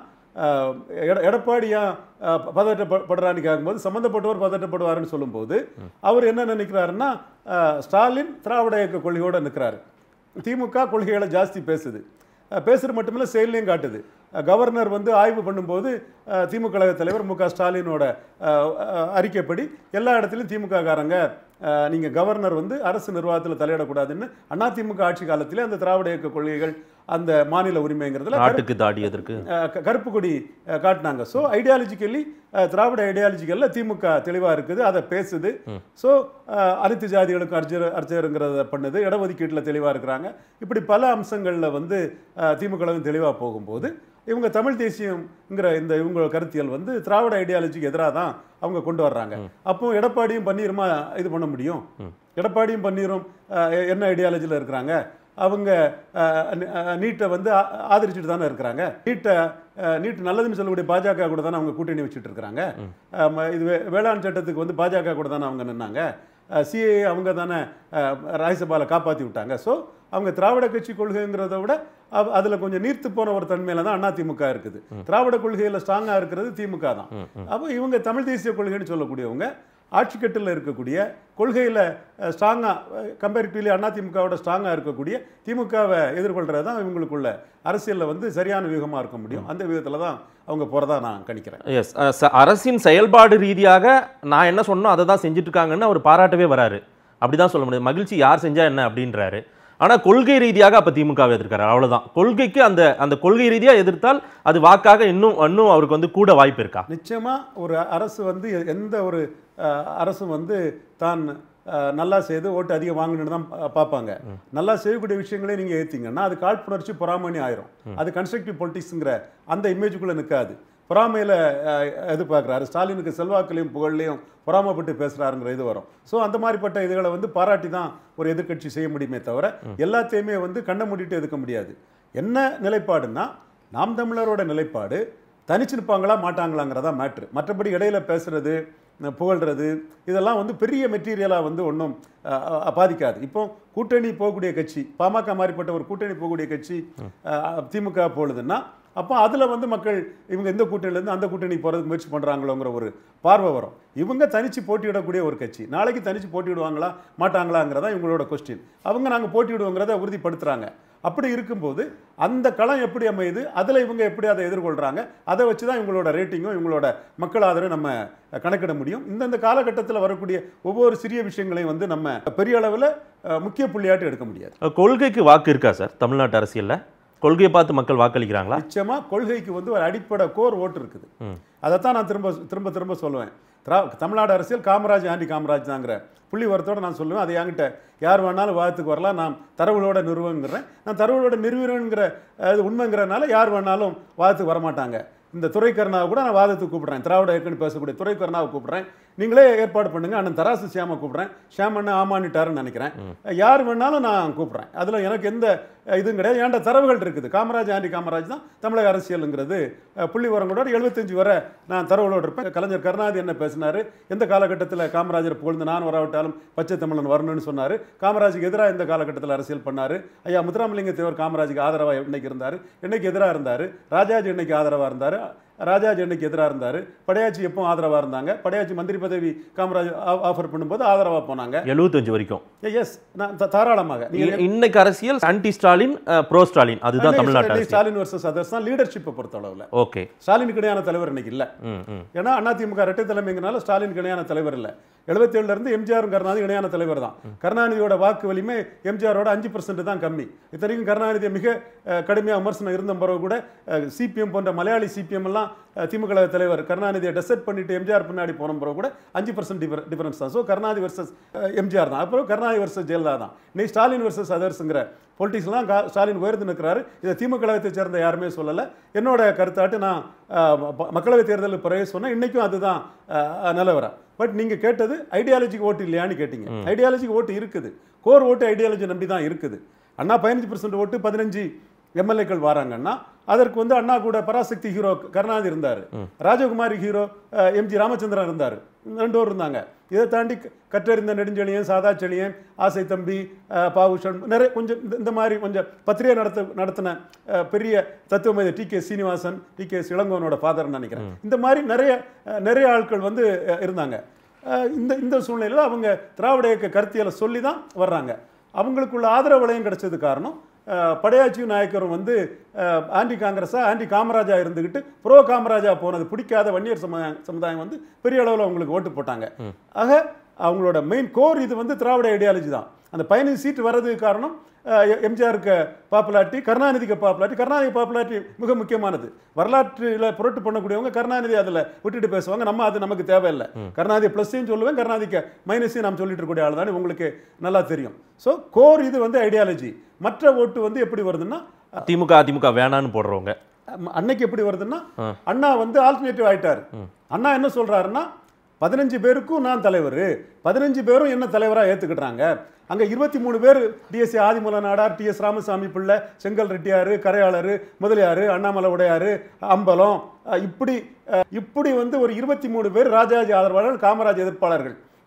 எடப்பாடியா பதட்டப்படுறான்னு கேட்கும்போது சம்மந்தப்பட்டவர் பதட்டப்படுவாருன்னு சொல்லும்போது அவர் என்ன நினைக்கிறாருன்னா ஸ்டாலின் திராவிட இயக்க கொள்கையோடு நிற்கிறாரு. திமுக கொள்கைகளை ஜாஸ்தி பேசுது, பேசுறது மட்டுமில்லை செயலையும் காட்டுது. கவர்னர் வந்து ஆய்வு பண்ணும்போது திமுக கழக தலைவர் மு க ஸ்டாலினோட அறிக்கைப்படி எல்லா இடத்துலையும் திமுக காரங்க நீங்கள் கவர்னர் வந்து அரசு நிர்வாகத்தில் தலையிடக்கூடாதுன்னு அதிமுக ஆட்சி காலத்திலே அந்த திராவிட இயக்க கொள்கைகள் அந்த மாநில உரிமைங்கிறதுல கருப்பு கொடி காட்டினாங்க. ஸோ ஐடியாலஜிக்கலி திராவிட ஐடியாலஜிக்கலில் திமுக தெளிவாக இருக்குது, அதை பேசுது. ஸோ அனைத்து ஜாதிகளுக்கும் அர்ஜர் அர்ஜருங்கிறத பண்ணுது, இடஒதுக்கீட்டில் தெளிவாக இருக்கிறாங்க. இப்படி பல அம்சங்களில் வந்து திமுக தெளிவாக போகும்போது இவங்க தமிழ் தேசியம்ங்கிற இந்த இவங்க கருத்தியல் வந்து திராவிட ஐடியாலஜிக்கு எதிராக தான் அவங்க கொண்டு வர்றாங்க. அப்போ எடப்பாடியும் பன்னீருமா இது பண்ண முடியும்? எடப்பாடியும் பன்னீரும் என்ன ஐடியாலஜியில் இருக்கிறாங்க? அவங்க நீட்டை வந்து ஆதரிச்சுட்டு தானே இருக்கிறாங்க. நீட்டை நீட் நல்லதுன்னு சொல்லக்கூடிய பாஜக கூட தானே அவங்க கூட்டணி வச்சுட்டு இருக்கிறாங்க. இது வேளாண் சட்டத்துக்கு வந்து பாஜக கூட தானே அவங்க நின்னாங்க. சிஏ அவங்க தானே ராஜ்யசபாவில் காப்பாற்றி விட்டாங்க. ஸோ அவங்க திராவிட கட்சி கொள்கைங்கிறத விட அதில் கொஞ்சம் நீர்த்து போன ஒரு தன்மையில தான் அதிமுக இருக்குது. திராவிட கொள்கையில் ஸ்ட்ராங்காக இருக்கிறது திமுக தான். அப்போ இவங்க தமிழ் தேசிய கொள்கைன்னு சொல்லக்கூடியவங்க ஆட்சி கட்டில் இருக்கக்கூடிய கொள்கையில் ஸ்ட்ராங்காக கம்பேரிட்டிவ்லி அதிமுகவோட ஸ்ட்ராங்காக இருக்கக்கூடிய திமுகவை எதிர்கொள்கிறது தான் இவங்களுக்குள்ள அரசியலில் வந்து சரியான வியூகமாக இருக்க முடியும். அந்த வியூகத்தில் தான் அவங்க போகிறதா நான் கணிக்கிறேன். எஸ், அரசின் செயல்பாடு ரீதியாக நான் என்ன சொன்னோம் அதை தான் செஞ்சுட்டு இருக்காங்கன்னு அவர் பாராட்டவே வராரு. அப்படி தான் சொல்ல முடியும். மகிழ்ச்சி யார் செஞ்சா என்ன அப்படின்றாரு. ஆனால் கொள்கை ரீதியாக அப்போ திமுகவை எதிர்க்கிறார். அவ்வளோதான். கொள்கைக்கு அந்த அந்த கொள்கை ரீதியாக எதிர்த்தால் அது வாக்காக இன்னும் இன்னும் அவருக்கு வந்து கூட வாய்ப்பு இருக்கா? நிச்சயமாக ஒரு அரசு வந்து எந்த ஒரு அரசும் வந்து தான் நல்லா செய்து ஓட்டு அதிகம் வாங்கணுன்னு தான் பார்ப்பாங்க. நல்லா செய்யக்கூடிய விஷயங்களே நீங்கள் ஏற்றிங்கன்னா அது காழ்ப்புணர்ச்சி பொறாமணி ஆயிரும். அது கன்ஸ்ட்ரக்டிவ் பொலிட்டிக்ஸுங்கிற அந்த இமேஜுக்குள்ளே நிற்காது. பொறாமையில் எதிர்பார்க்குறாரு. ஸ்டாலினுக்கு செல்வாக்குலையும் புகழ்லையும் பொறாமப்பட்டு பேசுகிறாருங்கிற இது வரும். ஸோ அந்த மாதிரிப்பட்ட இதுகளை வந்து பாராட்டி தான் ஒரு எதிர்கட்சி செய்ய முடியுமே தவிர எல்லாத்தையுமே வந்து கண்ணை மூடிட்டு எதுக்க முடியாது. என்ன நிலைப்பாடுன்னா நாம் தமிழரோட நிலைப்பாடு தனிச்சு நிற்பாங்களா மாட்டாங்களாங்கிறதா மேட்ரு. மற்றபடி இடையில பேசுறது புகழ்றது இதெல்லாம் வந்து பெரிய மெட்டீரியலாக வந்து ஒன்றும் பாதிக்காது. இப்போ கூட்டணி போகக்கூடிய கட்சி பாமக மாதிரிப்பட்ட ஒரு கூட்டணி போகக்கூடிய கட்சி திமுக போடுதுன்னா அப்போ அதில் வந்து மக்கள் இவங்க எந்த கூட்டணியிலேருந்து அந்த கூட்டணி போகிறதுக்கு முயற்சி பண்ணுறாங்களோங்கிற ஒரு பார்வை வரும். இவங்க தனித்து போட்டியிடக்கூடிய ஒரு கட்சி நாளைக்கு தனித்து போட்டிவிடுவாங்களா மாட்டாங்களாங்கிறதா இவங்களோட கொஸ்டின். அவங்க நாங்கள் போட்டிவிடுவோங்கிறத உறுதிப்படுத்துகிறாங்க. அப்படி இருக்கும்போது அந்த களம் எப்படி அமையுது, அதில் இவங்க எப்படி அதை எதிர்கொள்கிறாங்க, அதை வச்சு தான் இவங்களோட ரேட்டிங்கும் இவங்களோட மக்கள் ஆதரவு நம்ம கணக்கிட முடியும். இந்தந்த காலகட்டத்தில் வரக்கூடிய ஒவ்வொரு சிறிய விஷயங்களையும் வந்து நம்ம பெரிய அளவில் முக்கிய புள்ளியாட்டு எடுக்க முடியாது. கொள்கைக்கு வாக்கு இருக்கா சார் தமிழ்நாட்டு அரசியலில்? கொள்கையை பார்த்து மக்கள் வாக்களிக்கிறாங்களா? நிச்சயமாக கொள்கைக்கு வந்து ஒரு அடிப்படை கோர் ஓட்டு இருக்குது. அதைத்தான் நான் திரும்ப திரும்ப திரும்ப சொல்லுவேன். தமிழ்நாடு அரசியல் காமராஜ் ஆண்டி காமராஜ் தாங்கிற புள்ளி வரத்தோடு நான் சொல்லுவேன். அதை என்கிட்ட யார் வேணாலும் வாதத்துக்கு வரலாம். நான் தரவுகளோட நிறுவனங்கிறேன். நான் தரவுகளோட நிறுவனங்கிற அது உண்மைங்கிறனால யார் வேணாலும் வாதத்துக்கு வரமாட்டாங்க. இந்த துரைக்கருணாவை கூட நான் வாதத்துக்கு கூப்பிட்றேன். திராவிட இயக்கம்னு பேசக்கூடிய துரைக்கருணாவை கூப்பிட்றேன். நீங்களே ஏற்பாடு பண்ணுங்க. அண்ணன் தராசு ஷியாமை கூப்பிட்றேன். ஷியாம் அண்ணன் ஆமானிட்டாருன்னு நினைக்கிறேன். யார் வேணாலும் நான் கூப்பிட்றேன். அதில் எனக்கு எந்த இதுவும் கிடையாது. ஏன்டா தரவுகள் இருக்குது. காமராஜ் ஆண்டி காமராஜ் தான் தமிழக அரசியலுங்கிறது புள்ளி வரங்களோட எழுபத்தஞ்சு வரை நான் தரவுகளோடு இருப்பேன். கலைஞர் கருணாநிதி என்ன பேசினார், எந்த காலகட்டத்தில் காமராஜர் புகழ்ந்து நான் வராவிட்டாலும் பச்சை தமிழன் வரணும்னு சொன்னார். காமராஜுக்கு எதிராக எந்த காலகட்டத்தில் அரசியல் பண்ணார். ஐயா முத்துராமலிங்க தேவர் காமராஜுக்கு ஆதரவாக இன்னைக்கு இருந்தார், என்னைக்கு எதிராக இருந்தார். ராஜாஜி என்னைக்கு ஆதரவாக இருந்தார், ராஜாஜி என்னைக்கு எதிராக இருந்தார். படையாச்சி எப்போ ஆதரவாக இருந்தாங்க. படையாச்சி மந்திரி பதவி காமராஜ் ஆஃபர் பண்ணும்போது ஆதரவாக போனாங்க எழுபத்தஞ்சு வரைக்கும். எஸ், நான் தாராளமாக. இன்னைக்கு அரசியல் ஆன்டி ஸ்டாலின் ப்ரோ ஸ்டாலின், அதுதான் தமிழ்நாட்டு ஸ்டாலின் வர்சஸ் அதர்ஸ் தான் லீடர்ஷிப்பை பொறுத்தளவில். ஓகே, ஸ்டாலினுக்கு இணையான தலைவர் இன்னைக்கு இல்லை. ஏன்னா அதிமுக இரட்டை தலைமைங்கிறனால ஸ்டாலினுக்கு இணையான தலைவர் இல்லை. எழுபத்தி ஏழுல இருந்து எம்ஜிஆரும் கருணாநிதி இணையான தலைவர் தான். கருணாநிதியோட வாக்கு வலிமை எம்ஜிஆரோட அஞ்சு பர்சன்ட் தான் கம்மி. இத்தனைக்கும் கருணாநிதியை மிக கடுமையாக விமர்சனம் இருந்த பிறகு கூட சிபிஎம் போன்ற மலையாளி சிபிஎம் எல்லாம் திமுக தலைவர் கருணாநிதியை டெசர்ட் பண்ணிட்டு எம்ஜிஆர் பின்னாடி போன பிறகு கூட அஞ்சு பர்சன்ட் டிஃபரன்ஸ் தான். ஸோ கருணாநிதி வர்சஸ் எம்ஜிஆர் தான். அப்புறம் கருணாநிதி வர்சஸ் ஜெயலலிதா தான். இன்னைக்கு ஸ்டாலின் வர்சஸ் அதர்ஸுங்கிற பொலிட்டிக்ஸ்லாம் ஸ்டாலின் உயர்ந்து நிற்கிறாரு. இதை திமுக கழகத்தை சேர்ந்த யாருமே சொல்லலை. என்னோட கருத்தாட்டு நான் மக்களவை தேர்தலுக்கு பிறகு சொன்னேன். இன்னைக்கும் அதுதான் நிலவரம். பட் நீங்கள் கேட்டது ஐடியாலஜிக்கு ஓட்டு இல்லையான்னு கேட்டீங்க. ஐடியாலஜிக்கு ஓட்டு இருக்குது. கோர் ஓட்டு ஐடியாலஜி நம்பி தான் இருக்குது. அண்ணா பதினஞ்சு பர்சன்ட் ஓட்டு பதினஞ்சு எம்எல்ஏக்கள் வராங்கன்னா அதற்கு வந்து அண்ணா கூட பராசக்தி ஹீரோ கருணாநிதி இருந்தார், ராஜகுமாரி ஹீரோ எம்ஜி ராமச்சந்திரன் இருந்தார், ரெண்டு பேர் இருந்தாங்க. இதை தாண்டி கற்றறிந்த நெடுஞ்செழியன், சாதா செழியன், ஆசை தம்பி, பாவுஷன், நிறைய கொஞ்சம் இந்த மாதிரி கொஞ்சம் பத்திரிகை நடத்த நடத்தின பெரிய தத்துவமேதை T K Srinivasan, T K இளங்கோவனோட ஃபாதர்னு நினைக்கிறேன். இந்த மாதிரி நிறைய நிறைய ஆட்கள் வந்து இருந்தாங்க. இந்த இந்த சூழ்நிலையில் அவங்க திராவிட இயக்க கருத்தியலை சொல்லி தான் வர்றாங்க. அவங்களுக்குள்ள ஆதரவு வளையம் கிடைச்சது காரணம் படையாச்சியும் நாயக்கரும் வந்து ஆன்டி காங்கிரஸா ஆன்டி காமராஜா இருந்துக்கிட்டு ப்ரோ காமராஜா போனது பிடிக்காத வன்னியர் சமுதாயம் சமுதாயம் வந்து பெரிய அளவில் அவங்களுக்கு ஓட்டு போட்டாங்க. ஆக அவங்களோட மெயின் கோர் இது வந்து திராவிட ஐடியாலஜி தான். அந்த பதினஞ்சு சீட்டு வர்றதுக்கு காரணம் எம்ஜிஆருக்கு பாப்புலாரிட்டி, கருணாநிதிக்கு பாப்புலாரிட்டி. கருணாநிதி பாப்புலாரிட்டி மிக முக்கியமானது. வரலாற்றில் புரட்டு பண்ணக்கூடியவங்க கருணாநிதி அதில் விட்டுட்டு பேசுவாங்க. நம்ம அது நமக்கு தேவையில்லை. கருணாநிதி ப்ளஸ்ஸையும் சொல்லுவேன், கருணாநிதிக்கு மைனஸையும் நாம் சொல்லிட்டு இருக்கக்கூடிய ஆள் தானே, உங்களுக்கு நல்லா தெரியும். ஸோ கோர் இது வந்து ஐடியாலஜி. மற்ற ஓட்டு வந்து எப்படி வருதுன்னா திமுக அதிமுக வேணான்னு போடுறவங்க அன்னைக்கு எப்படி வருதுன்னா அண்ணா வந்து ஆல்டர்னேட்டிவ் ஆயிட்டாரு. அண்ணா என்ன சொல்றாருன்னா பதினஞ்சு பேருக்கும் நான் தலைவர், பதினஞ்சு பேரும் என்ன தலைவராக ஏற்றுக்கிட்டாங்க. அங்கே இருபத்தி மூணு பேர் TSC Adimoola Nadar, T S Ramasamy Pillai, Sengal Reddiar, Karaiyalar, Mudaliar, Annamalai உடையார், அம்பலம், இப்படி இப்படி வந்து ஒரு இருபத்தி மூணு பேர் ராஜாஜி ஆதரவாளர்கள், காமராஜ் எதிர்ப்பாளர்கள்.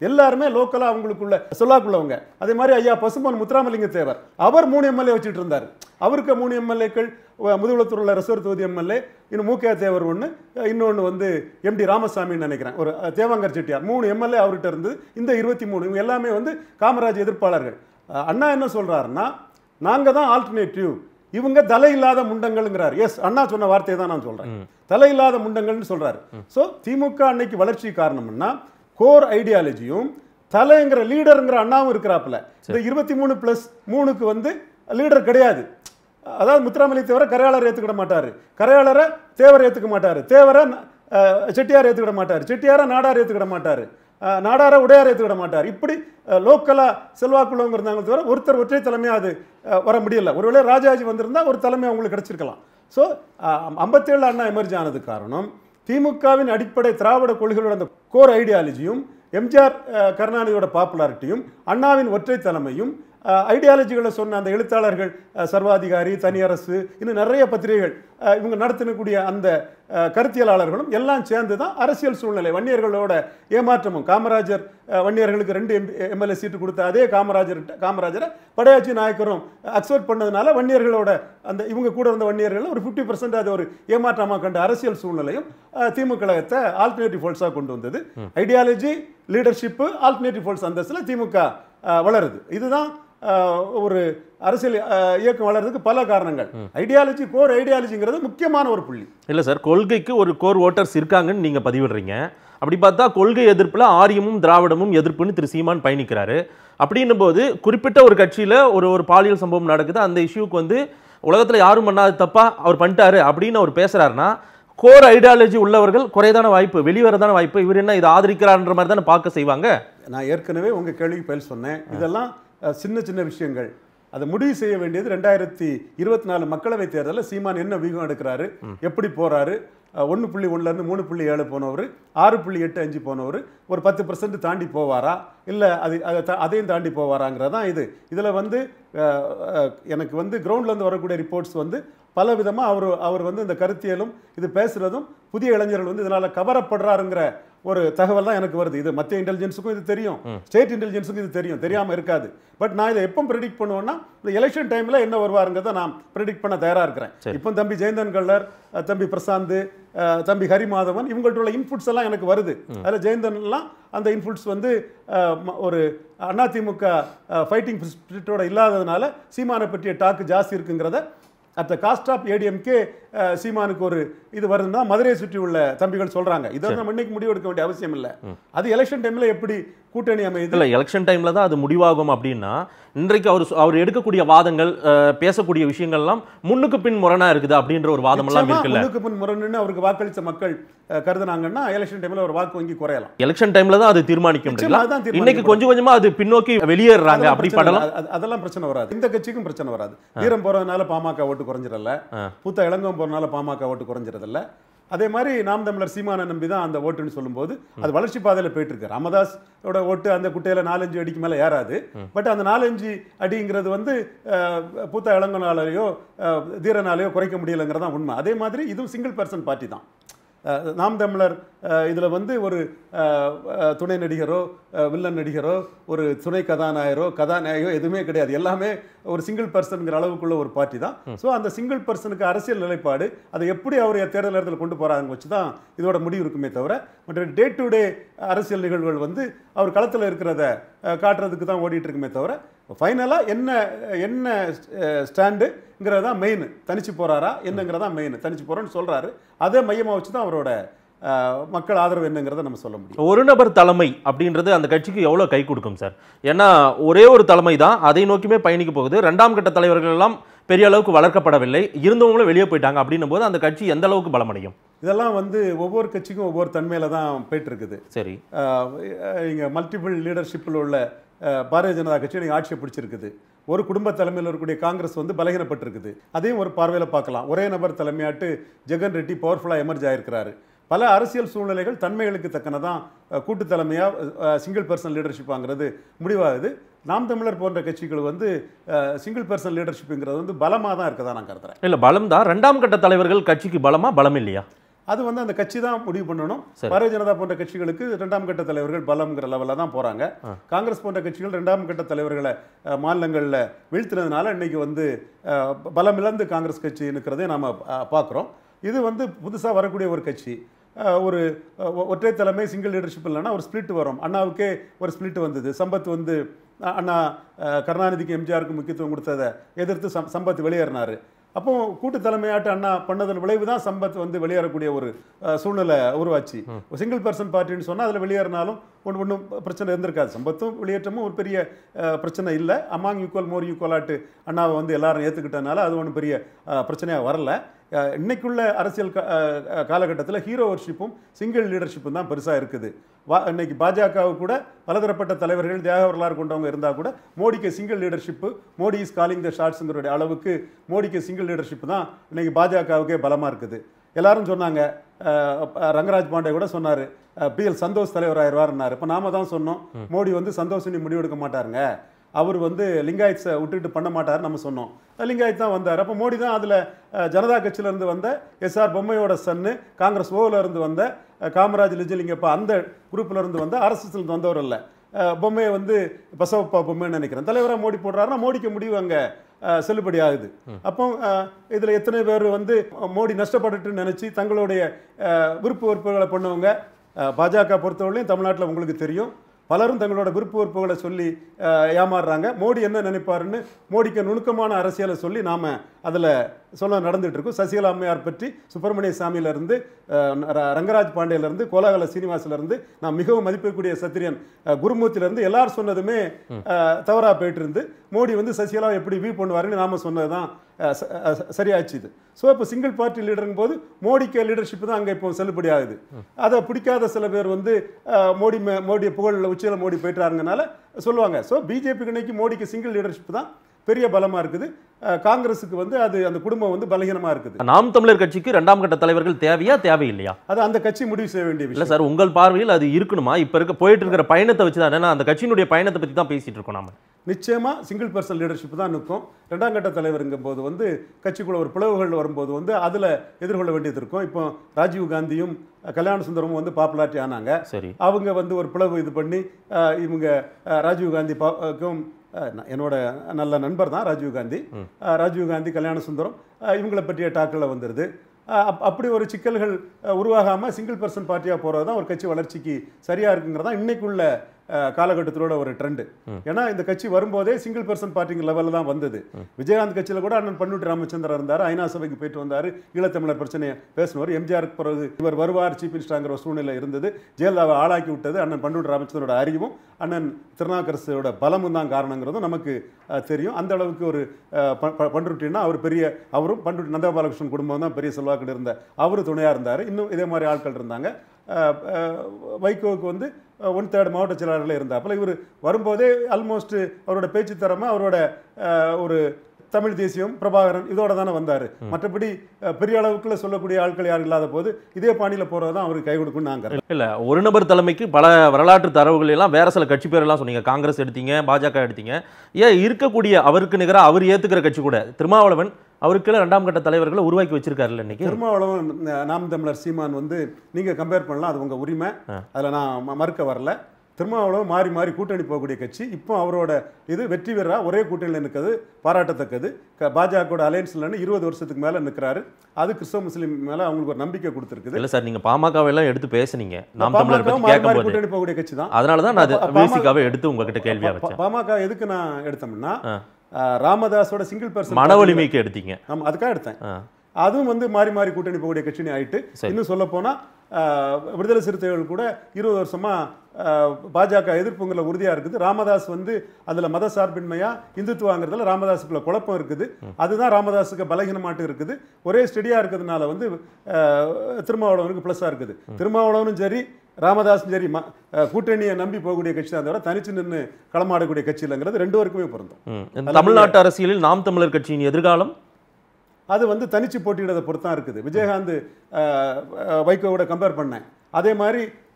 எல்லாருமே லோக்கலா அவங்களுக்குள்ள சொல்லாக்குள்ளவங்க. அதே மாதிரி ஐயா பசும்பொன் முத்துராமலிங்க தேவர் அவர் மூணு எம்எல்ஏ வச்சுட்டு இருந்தார். அவருக்கு மூணு எம்எல்ஏக்கள் முதுகுளத்தூர் உள்ள ரிசர்வ் தொகுதி எம்எல்ஏ, இன்னும் மூக்கே தேவர் ஒன்று, இன்னொன்று வந்து எம் டி ராமசாமின்னு நினைக்கிறேன், ஒரு தேவாங்கர் செட்டியார், மூணு எம்எல்ஏ அவர்கிட்ட இருந்து. இந்த இருபத்தி மூணு இவங்க எல்லாமே வந்து காமராஜ் எதிர்ப்பாளர்கள். அண்ணா என்ன சொல்றாருன்னா, நாங்க தான் ஆல்டர்னேட்டிவ், இவங்க தலை இல்லாத முண்டங்கள்ங்கிறார். எஸ், அண்ணா சொன்ன வார்த்தையை தான் நான் சொல்றேன், தலை இல்லாத முண்டங்கள்னு சொல்றாரு. ஸோ திமுக அன்னைக்கு வளர்ச்சி காரணம்னா கோர் ஐடியாலஜியும் தலைங்கிற லீடருங்கிற அண்ணாவும் இருக்கிறாப்புல. இந்த இருபத்தி மூணு பிளஸ் மூணுக்கு வந்து லீடர் கிடையாது. அதாவது முத்துராமலிங்க தேவரை கரையாளர் ஏற்றுக்கிட மாட்டார், கரையாளரை தேவர் ஏற்றுக்க மாட்டார், தேவரை செட்டியார் ஏற்றுக்கிட மாட்டார், செட்டியாரை நாடார் ஏற்றுக்கிட மாட்டார், நாடார உடையார் ஏற்றுக்கிட மாட்டார். இப்படி லோக்கலாக செல்வாக்குள்ளவங்க இருந்தாங்க தவிர ஒருத்தர் ஒற்றை தலைமையாக அது வர முடியல. ஒருவேளை ராஜாஜி வந்திருந்தால் ஒரு தலைமை அவங்களுக்கு கிடைச்சிருக்கலாம். ஸோ ஐம்பத்தேழு அண்ணா எமர்ஜி ஆனது காரணம் திமுகவின் அடிப்படை திராவிட கொள்கைகளோட அந்த கோர் ஐடியாலஜியும், எம்ஜிஆர் கருணாநிதியோட பாப்புலாரிட்டியும், அண்ணாவின் ஒற்றை தலைமையும், ஐடியாலஜிகளை சொன்ன அந்த எழுத்தாளர்கள், சர்வாதிகாரி, தனியரசு, இன்னும் நிறைய பத்திரிகைகள் இவங்க நடத்தினக்கூடிய அந்த கருத்தியலாளர்களும் எல்லாம் சேர்ந்து தான் அரசியல் சூழ்நிலை, வன்னியர்களோட ஏமாற்றமும், காமராஜர் வன்னியர்களுக்கு ரெண்டு எம்எல்ஏ சீட்டு கொடுத்த அதே காமராஜர் காமராஜரை படையாச்சி நாயக்கரும் அக்செப்ட் பண்ணதுனால வன்னியர்களோட அந்த இவங்க கூட இருந்த வன்னியர்கள் ஒரு ஃபிஃப்டி பர்சன்ட் அது ஒரு ஏமாற்றமாக கண்ட அரசியல் சூழ்நிலையும் திமுக கழகத்தை ஆல்டர்னேட்டிவ் ஃபோர்ஸாக கொண்டு வந்தது. ஐடியாலஜி, லீடர்ஷிப்பு, ஆல்டர்னேட்டிவ் ஃபோர்ஸ் அந்தஸ்தில் திமுக வளருது. இதுதான் ஒரு அரசியல் இயக்கம் வளர்றதுக்கு பல காரணங்கள். ஐடியாலஜி, கோர் ஐடியாலஜிங்கிறது முக்கியமான ஒரு புள்ளி. இல்லை சார், கொள்கைக்கு ஒரு கோர் ஓட்டர்ஸ் இருக்காங்கன்னு நீங்கள் பதிவிடுறீங்க. அப்படி பார்த்தா கொள்கை எதிர்ப்பில் ஆரியமும் திராவிடமும் எதிர்ப்புன்னு திரு சீமான் பயணிக்கிறாரு. அப்படின்னும் போது குறிப்பிட்ட ஒரு கட்சியில் ஒரு ஒரு பாலியல் சம்பவம் நடக்குது, அந்த இஷ்யூக்கு வந்து உலகத்தில் யாரும் பண்ணாத தப்பா அவர் பண்ணிட்டாரு அப்படின்னு அவர் பேசுறாருன்னா, கோர் ஐடியாலஜி உள்ளவர்கள் குறைதான வாய்ப்பு, வெளிவரதான வாய்ப்பு, இவர் என்ன இதை ஆதரிக்கிறார்ன்ற மாதிரி தானே பார்க்க செய்வாங்க. நான் ஏற்கனவே உங்கள் கேள்விக்கு பதில் சொன்னேன். இதெல்லாம் சின்ன சின்ன விஷயங்கள். அதை முடிவு செய்ய வேண்டியது ரெண்டாயிரத்தி இருபத்தி நாலு மக்களவை தேர்தலில் சீமான் என்ன வியூகம் எடுக்கிறாரு, எப்படி போறாரு. ஒன்று புள்ளி ஒன்றுலேருந்து மூணு புள்ளி ஏழு போனவர், ஆறு புள்ளி எட்டு அஞ்சு போனவர் ஒரு பத்து பர்சன்ட் தாண்டி போவாரா, இல்லை அது அதையும் தாண்டி போவாராங்கிறதான் இது. இதில் வந்து எனக்கு வந்து கிரவுண்ட்லேருந்து வரக்கூடிய ரிப்போர்ட்ஸ் வந்து பல விதமாக அவர் அவர் வந்து இந்த கருத்தியலும் இது பேசுகிறதும் புதிய இளைஞர்கள் வந்து இதனால் கவரப்படுறாருங்கிற ஒரு தகவல் தான் எனக்கு வருது. இது மத்திய இன்டெலிஜென்ஸுக்கும் இது தெரியும், ஸ்டேட் இன்டெலிஜென்ஸுக்கும் இது தெரியும், தெரியாமல் இருக்காது. பட் நான் இதை எப்போ ப்ரெடிக்ட் பண்ணுவேன்னா, இந்த எலெக்ஷன் டைமில் என்ன வருவாருங்கிறத நான் ப்ரெடிக்ட் பண்ண தயாராக இருக்கிறேன். இப்போ தம்பி ஜெயந்தன் கல்லர், தம்பி பிரசாந்த், தம்பி ஹரிமாதவன் இவங்கள்ட்ட உள்ள இன்புட்ஸ் எல்லாம் எனக்கு வருது. அதில் ஜெயந்தன்லாம் அந்த இன்புட்ஸ் வந்து ஒரு அதிமுக ஃபைட்டிங் ஸ்பிரிட்டோட இல்லாததுனால சீமானை பற்றிய டாக்கு ஜாஸ்தி இருக்குங்கிறத at the cost of ADMK சீமானுக்கு ஒரு இது வருதுன்னா மதுரையை சுற்றி உள்ள தம்பிகள் சொல்றாங்க. இதை நம்ம இன்னைக்கு முடிவு எடுக்க வேண்டிய அவசியம் இல்லை. அது எலெக்ஷன் டைம்ல எப்படி கூட்டணி அமையுது, இல்லை எலெக்ஷன் டைம்ல தான் அது முடிவாகும். அப்படின்னா இன்றைக்கு அவர் அவர் எடுக்கக்கூடிய வாதங்கள், பேசக்கூடிய விஷயங்கள்லாம் முன்னுக்கு பின் முரணா இருக்குது அப்படின்ற ஒரு வாதம் எல்லாம் இருக்குல்ல. முன்னுக்கு பின் முரணுன்னு அவருக்கு வாக்களித்த மக்கள் கருதுனாங்கன்னா எலெக்ஷன் டைம்ல ஒரு வாக்கு வங்கி குறையலாம். எலெக்ஷன் டைம்ல தான் அது தீர்மானிக்கும். இன்னைக்கு கொஞ்சம் கொஞ்சமா அது பின்னோக்கி வெளியேறாங்க. அப்படி படலாம், அதெல்லாம் பிரச்சனை வராது. இந்த கட்சிக்கும் பிரச்சனை வராது. வீரம் போறதுனால பாமக ஓட்டு குறைஞ்சிடல, பூத்த இளங்கம் போறதுனால பாமக ஓட்டு குறைஞ்சிடல. அதே மாதிரி நாம் தமிழர் சீமானை நம்பி தான் அந்த ஓட்டுன்னு சொல்லும்போது அது வளர்ச்சி பாதையில் போயிட்டு இருக்கு. ராமதாஸோட ஓட்டு அந்த குட்டையில நாலஞ்சு அடிக்கு மேலே ஏறாது. பட் அந்த நாலஞ்சு அடிங்கிறது வந்து பூத்த இளங்கனாலேயோ தீரனாலேயோ குறைக்க முடியலைங்கிறதான் உண்மை. அதே மாதிரி இதுவும் சிங்கிள் பர்சன் பார்ட்டி தான். நாம் தமிழர் இதில் வந்து ஒரு துணை நடிகரோ வில்லன் நடிகரோ ஒரு துணை கதாநாயகரோ கதாநாயகோ எதுவுமே கிடையாது. எல்லாமே ஒரு சிங்கிள் பர்சனுங்கிற அளவுக்குள்ள ஒரு பார்ட்டி தான். ஸோ அந்த சிங்கிள் பர்சனுக்கு அரசியல் நிலைப்பாடு அதை எப்படி அவர் தேர்தல் நேரத்தில் கொண்டு போகிறாங்க வச்சு தான் இதோட முடிவு இருக்குமே தவிர, மற்ற டே டு டே அரசியல் நிகழ்வுகள் வந்து அவர் களத்தில் இருக்கிறத காட்டுறதுக்கு தான் ஓடிட்டு இருக்குமே தவிர, ஃபைனலாக என்ன என்ன ஸ்டாண்டுங்கிறதா மெயின். தனிச்சு போகிறாரா என்னங்கிறதா மெயின். தனிச்சு போகிறோன்னு சொல்கிறாரு. அதே மையமாக வச்சு தான் அவரோட மக்கள் ஆதரவு என்னங்கிறத நம்ம சொல்ல முடியும். ஒரு நபர் தலைமை அப்படின்றது அந்த கட்சிக்கு எவ்வளோ கை கொடுக்கும் சார்? ஏன்னா ஒரே ஒரு தலைமை தான் அதை நோக்கியுமே பயணிக்க போகுது. ரெண்டாம் கட்ட தலைவர்கள் எல்லாம் பெரிய அளவுக்கு வளர்க்கப்படவில்லை, இருந்தவங்களும் வெளியே போயிட்டாங்க. அப்படின்னும் போது அந்த கட்சி எந்த அளவுக்கு பலமடையும்? இதெல்லாம் வந்து ஒவ்வொரு கட்சிக்கும் ஒவ்வொரு தன்மையில தான் போயிட்டு இருக்குது. சரி, இங்கே மல்டிபிள் லீடர்ஷிப்பில் உள்ள பாரதிய ஜனதா கட்சி நீங்கள் ஆட்சியை பிடிச்சிருக்குது. ஒரு குடும்ப தலைமையில் இருக்கக்கூடிய காங்கிரஸ் வந்து பலகீனப்பட்டிருக்குது. அதையும் ஒரு பார்வையில் பார்க்கலாம். ஒரே நபர் தலைமையாட்டு ஜெகன் ரெட்டி பவர்ஃபுல்லாக எமர்ஜ் ஆகிருக்கிறாரு. பல அரசியல் சூழ்நிலைகள் தன்மைகளுக்கு தக்கனதான் கூட்டு தலைமையாக சிங்கிள் பர்சன் லீடர்ஷிப் வாங்கிறது முடிவாகுது. நாம் தமிழர் போன்ற கட்சிகள் வந்து சிங்கிள் பர்சன் லீடர்ஷிப்புங்கிறது வந்து பலமாக தான் இருக்கதா நான் கருதுறேன். இல்லை, பலம் தான். ரெண்டாம் கட்ட தலைவர்கள் கட்சிக்கு பலமா பலம் இல்லையா? அது வந்து அந்த கட்சி தான் முடிவு பண்ணணும். பாரதிய ஜனதா போன்ற கட்சிகளுக்கு இரண்டாம் கட்ட தலைவர்கள் பலம்ங்கிற லெவலில் தான் போகிறாங்க. காங்கிரஸ் போன்ற கட்சிகள் இரண்டாம் கட்ட தலைவர்களை மாநிலங்களில் வீழ்த்தினதுனால இன்னைக்கு வந்து பலம் இழந்து காங்கிரஸ் கட்சி இருக்கிறதே நாம் பார்க்குறோம். இது வந்து புதுசாக வரக்கூடிய ஒரு கட்சி. ஒரு ஒற்றை தலைமை சிங்கிள் லீடர்ஷிப் இல்லைன்னா ஒரு ஸ்பிளிட் வரும். அண்ணாவுக்கே ஒரு ஸ்பிளிட் வந்தது. சம்பத் வந்து அண்ணா கருணாநிதிக்கு எம்ஜிஆருக்கு முக்கியத்துவம் கொடுத்ததை எதிர்த்து சம் சம்பத் வெளியேறினார். அப்போ கூட்டு தலைமையாட்டு அண்ணா பண்ணதன் விளைவு தான் சம்பத் வந்து வெளியேறக்கூடிய ஒரு சூழ்நிலை உருவாச்சு. சிங்கிள் பர்சன் பார்ட்டின்னு சொன்னால் அதில் வெளியேறினாலும் ஒன்று ஒன்றும் பிரச்சனை இருந்திருக்காது. சம்பத்தும் வெளியேற்றமும் ஒரு பெரிய பிரச்சனை இல்லை. அமாங் ஈக்குவல் மோர் ஈக்குவலாட்டு அண்ணாவை வந்து எல்லாரும் ஏற்றுக்கிட்டனால அது ஒன்றும் பெரிய பிரச்சனையாக வரல. இன்னைக்குள்ள அரசியல் காலகட்டத்தில் ஹீரோ வர்ஷிப்பும் சிங்கிள் லீடர்ஷிப்பும் தான் பெருசாக இருக்குது. வா இன்னைக்கு பாஜகவு கூட பலதரப்பட்ட தலைவர்கள் தியாக வரலாறு கொண்டவங்க இருந்தால் கூட மோடிக்கு single leadership, Modi is calling the ஷாட்ஸுங்கிற அளவுக்கு மோடிக்கு சிங்கிள் லீடர்ஷிப்பு தான் இன்னைக்கு பாஜகவுக்கே பலமாக இருக்குது. எல்லாரும் சொன்னாங்க, ரங்கராஜ் பாண்டே கூட சொன்னார் பி எல் சந்தோஷ் தலைவர் ஆயிடுவார்னார். இப்போ நாம தான் சொன்னோம் மோடி வந்து சந்தோஷினி முடிவெடுக்க மாட்டாருங்க, அவர் வந்து லிங்காயத்ஸை விட்டுட்டு பண்ண மாட்டார் நம்ம சொன்னோம். லிங்காயத் தான் வந்தார். அப்போ மோடி தான் அதில் ஜனதா கட்சியிலேருந்து வந்த எஸ் ஆர் பொம்மையோட சன்னு, காங்கிரஸ் ஓவில் இருந்து வந்த காமராஜ் லிஜலிங்கப்பா அந்த குரூப்பில் இருந்து வந்த ஆர்எஸ்எஸ்லேருந்து வந்தவர் இல்லை. பொம்மையை வந்து பசவப்பா பொம்மைன்னு நினைக்கிறேன் தலைவராக மோடி போடுறாருன்னா மோடிக்கு முடிவு அங்கே செல்லுபடி ஆகுது. அப்போ இதில் எத்தனை பேர் வந்து மோடி நஷ்டப்பட்டுன்னு நினச்சி தங்களுடைய விருப்பு வெறுப்புகளை பண்ணவங்க பாஜக பொறுத்தவரையிலையும் தமிழ்நாட்டில் உங்களுக்கு தெரியும் பலரும் தங்களோட விருப்பு வெறுப்புகளை சொல்லி ஏமாறுறாங்க. மோடி என்ன நினைப்பாருன்னு மோடிக்கு நுணுக்கமான அரசியலை சொல்லி நாம் அதில் சொல்ல நடந்துட்டு இருக்கும். சசிகலா அம்மையார் பற்றி சுப்பிரமணிய சாமியிலிருந்து ரங்கராஜ் பாண்டியிலிருந்து கோலாகல சீனிவாசிலிருந்து நான் மிகவும் மதிப்பிற்குரிய சத்திரியன் குருமூர்த்தியிலிருந்து எல்லாரும் சொன்னதுமே தவறாக போயிட்டு இருந்து மோடி வந்து சசிகலா எப்படி வியூ பண்ணுவாருன்னு நாம் சொன்னது தான் சரியாச்சு. இது ஸோ இப்போ சிங்கிள் பார்ட்டி லீடருங்கும் போது மோடிக்கு லீடர்ஷிப் தான் அங்கே இப்போ செல்லுபடி ஆகுது. அதை பிடிக்காத சில பேர் வந்து மோடி மோடியை புகழ் உச்சியில் மோடி போயிட்டாருங்கனால சொல்லுவாங்க. ஸோ பிஜேபிக்கு இன்னைக்கு மோடிக்கு சிங்கிள் லீடர்ஷிப் தான் பெரிய பலமா இருக்குது. காங்கிரஸுக்கு வந்து அது அந்த குடும்பம் வந்து பலகீனமா இருக்குது. நாம் தமிழர் கட்சிக்கு இரண்டாம் கட்ட தலைவர்கள் தேவையா தேவையில்லையா? அது அந்த கட்சி முடிவு செய்ய வேண்டிய விஷயம். இல்ல சார், உங்கள் பார்வையில் அது இருக்கணுமா? இப்ப இருக்க போயிட்டு இருக்கிற பயணத்தை வச்சு தான், அந்த கட்சியினுடைய பயணத்தை பத்தி தான் பேசிட்டு இருக்கோம் நாம. நிச்சயமா சிங்கிள் பர்சன் லீடர்ஷிப் தான் நிற்கும். ரெண்டாம் கட்ட தலைவருங்கும் போது வந்து கட்சிக்குள்ள ஒரு பிளவுகள் வரும்போது வந்து அதுல எதிர்கொள்ள வேண்டியது இருக்கும். இப்போ ராஜீவ் காந்தியும் கல்யாண சுந்தரமும் வந்து பாப்புலாரிட்டி ஆனாங்க. சரி, அவங்க வந்து ஒரு பிளவு இது பண்ணி இவங்க ராஜீவ் காந்திக்கும் என்னோட நல்ல நண்பர் தான் ராஜீவ் காந்தி. ராஜீவ் காந்தி கல்யாண சுந்தரம் இவங்களை பற்றிய டாக்கில் வந்துடுது. அப்படி ஒரு சிக்கல்கள் உருவாகாமல் சிங்கிள் பர்சன் பார்ட்டியாக போகிறது தான் ஒரு கட்சி வளர்ச்சிக்கு சரியாக இருக்குங்கிறதா இன்னைக்குள்ள காலகட்டத்திலோட ஒரு ட்ரெண்டு. ஏன்னா இந்த கட்சி வரும்போதே சிங்கிள் பர்சன் பார்ட்டிங் லெவலில் தான் வந்தது. விஜயகாந்த் கட்சியில் கூட அண்ணன் பன்னுட்டி ராமச்சந்திரன் இருந்தார், ஐநா சபைக்கு போயிட்டு வந்தார், ஈழத்தமிழர் பிரச்சனையை பேசினவர். எம்ஜிஆருக்கு பிறகு இவர் வருவார் சீஃப் மினிஸ்டராங்கிற ஒரு சூழ்நிலை இருந்தது. ஜெயலலிதாவை ஆளாக்கி விட்டது அண்ணன் பன்னுட்டி ராமச்சந்திரோட அறிவும் அண்ணன் திருநாவுக்கரசோட பலமும் தான் காரணங்கிறதும் நமக்கு தெரியும். அந்த அளவுக்கு ஒரு பன்ருட்டின்னா அவர் பெரிய, அவரும் பன்ருட்டி நந்தபாலகிருஷ்ணன் குடும்பம் தான் பெரிய செல்வாக்கில் இருந்த அவரு துணையாக இருந்தார். இன்னும் இதே மாதிரி ஆட்கள் இருந்தாங்க. வைகோவுக்கு வந்து ஒன் தேர்ட் மாவட்ட செயலாளர்கள் இருந்தாப்புல இவர் வரும்போதே ஆல்மோஸ்ட் அவரோட பேச்சு திறமை, அவரோட ஒரு தமிழ் தேசியம், பிரபாகரன் இதோட தானே வந்தார். மற்றபடி பெரிய அளவுக்குள்ள சொல்லக்கூடிய ஆட்கள் யாரும் இல்லாத போது இதே பாணியில் போகிறது தான் அவருக்கு கை கொடுக்கும். நாங்கள் இல்லை, ஒரு நபர் தலைமைக்கு பல வரலாற்று தரவுகள் எல்லாம் வேற சில கட்சி பேரெல்லாம் சொன்னீங்க. காங்கிரஸ் எடுத்தீங்க, பாஜக எடுத்தீங்க. ஏன் இருக்கக்கூடிய அவருக்கு நிகராக அவர் ஏற்றுக்கிற கட்சி கூட திருமாவளவன் அவருக்குள்ள ரெண்டாம் கட்ட தலைவர்களை உருவாக்கி வச்சிருக்காருல்ல இன்னைக்கு. திருமாவளவன் நாம் தமிழர் சீமான் வந்து நீங்கள் கம்பேர் பண்ணலாம், அது உங்கள் உரிமை, அதில் நான் மறுக்க வரல. திருமாவளவன் மாறி மாறி கூட்டணி போகக்கூடிய கட்சி. இப்போ அவரோட இது வெற்றி பெறா ஒரே கூட்டணியில் நிற்கிறது பாராட்டத்தக்கது. பாஜகவோட அலையன்ஸ்லன்னு இருபது வருஷத்துக்கு மேலே நிற்கிறாரு. அது கிறிஸ்தவ முஸ்லீம் மேலே அவங்களுக்கு ஒரு நம்பிக்கை கொடுத்துருக்குது. இல்லை சார், நீங்கள் பாமகவை எல்லாம் எடுத்து பேசுனீங்க. நாம் தமிழர் பற்றி கேட்கும்போது கூட்டணி போகக்கூடிய கட்சி தான். அதனால தான் நான் பேசிக்காவே எடுத்து உங்ககிட்ட கேள்வியாக வச்சேன். பாமக எதுக்கு நான் எடுத்தோம்னா ராமதாஸோட சிங்கிள் பர்சன் மன வலிமைக்கு எடுத்தீங்க. ஆமாம், அதுக்காக எடுத்தேன். அதுவும் வந்து மாறி மாறி கூட்டணி போகக்கூடிய கட்சினி ஆயிட்டு. இன்னும் சொல்ல போனால் விடுதலை சிறுத்தைகள் கூட இருபது வருஷமா பாஜக எதிர்ப்புங்களை உறுதியாக இருக்குது. ராமதாஸ் வந்து அதில் மத சார்பின்மையா இந்துத்துவாங்கிறதுல ராமதாஸுக்குள்ள குழப்பம் இருக்குது. அதுதான் ராமதாஸுக்கு பலகீனமாட்டு இருக்குது. ஒரே ஸ்டெடியாக இருக்கிறதுனால வந்து திருமாவளவனுக்கு ப்ளஸ்ஸாக இருக்குது. திருமாவளவனும் சரி ராமதாஸும் சரி கூட்டணியை நம்பி போகக்கூடிய கட்சி தான், தவிர தனிச்சு நின்று களமாடக்கூடிய கட்சி இல்லைங்கிறது ரெண்டு பேருக்குமே பொருந்தும். தமிழ்நாட்டு அரசியலில் நாம் தமிழர் கட்சியின் எதிர்காலம் அது வந்து தனிச்சு போட்டியிடதை பொறுத்தான் இருக்குது. விஜயகாந்த் வைகோவோட கம்பேர் பண்ணேன். அதே மாதிரி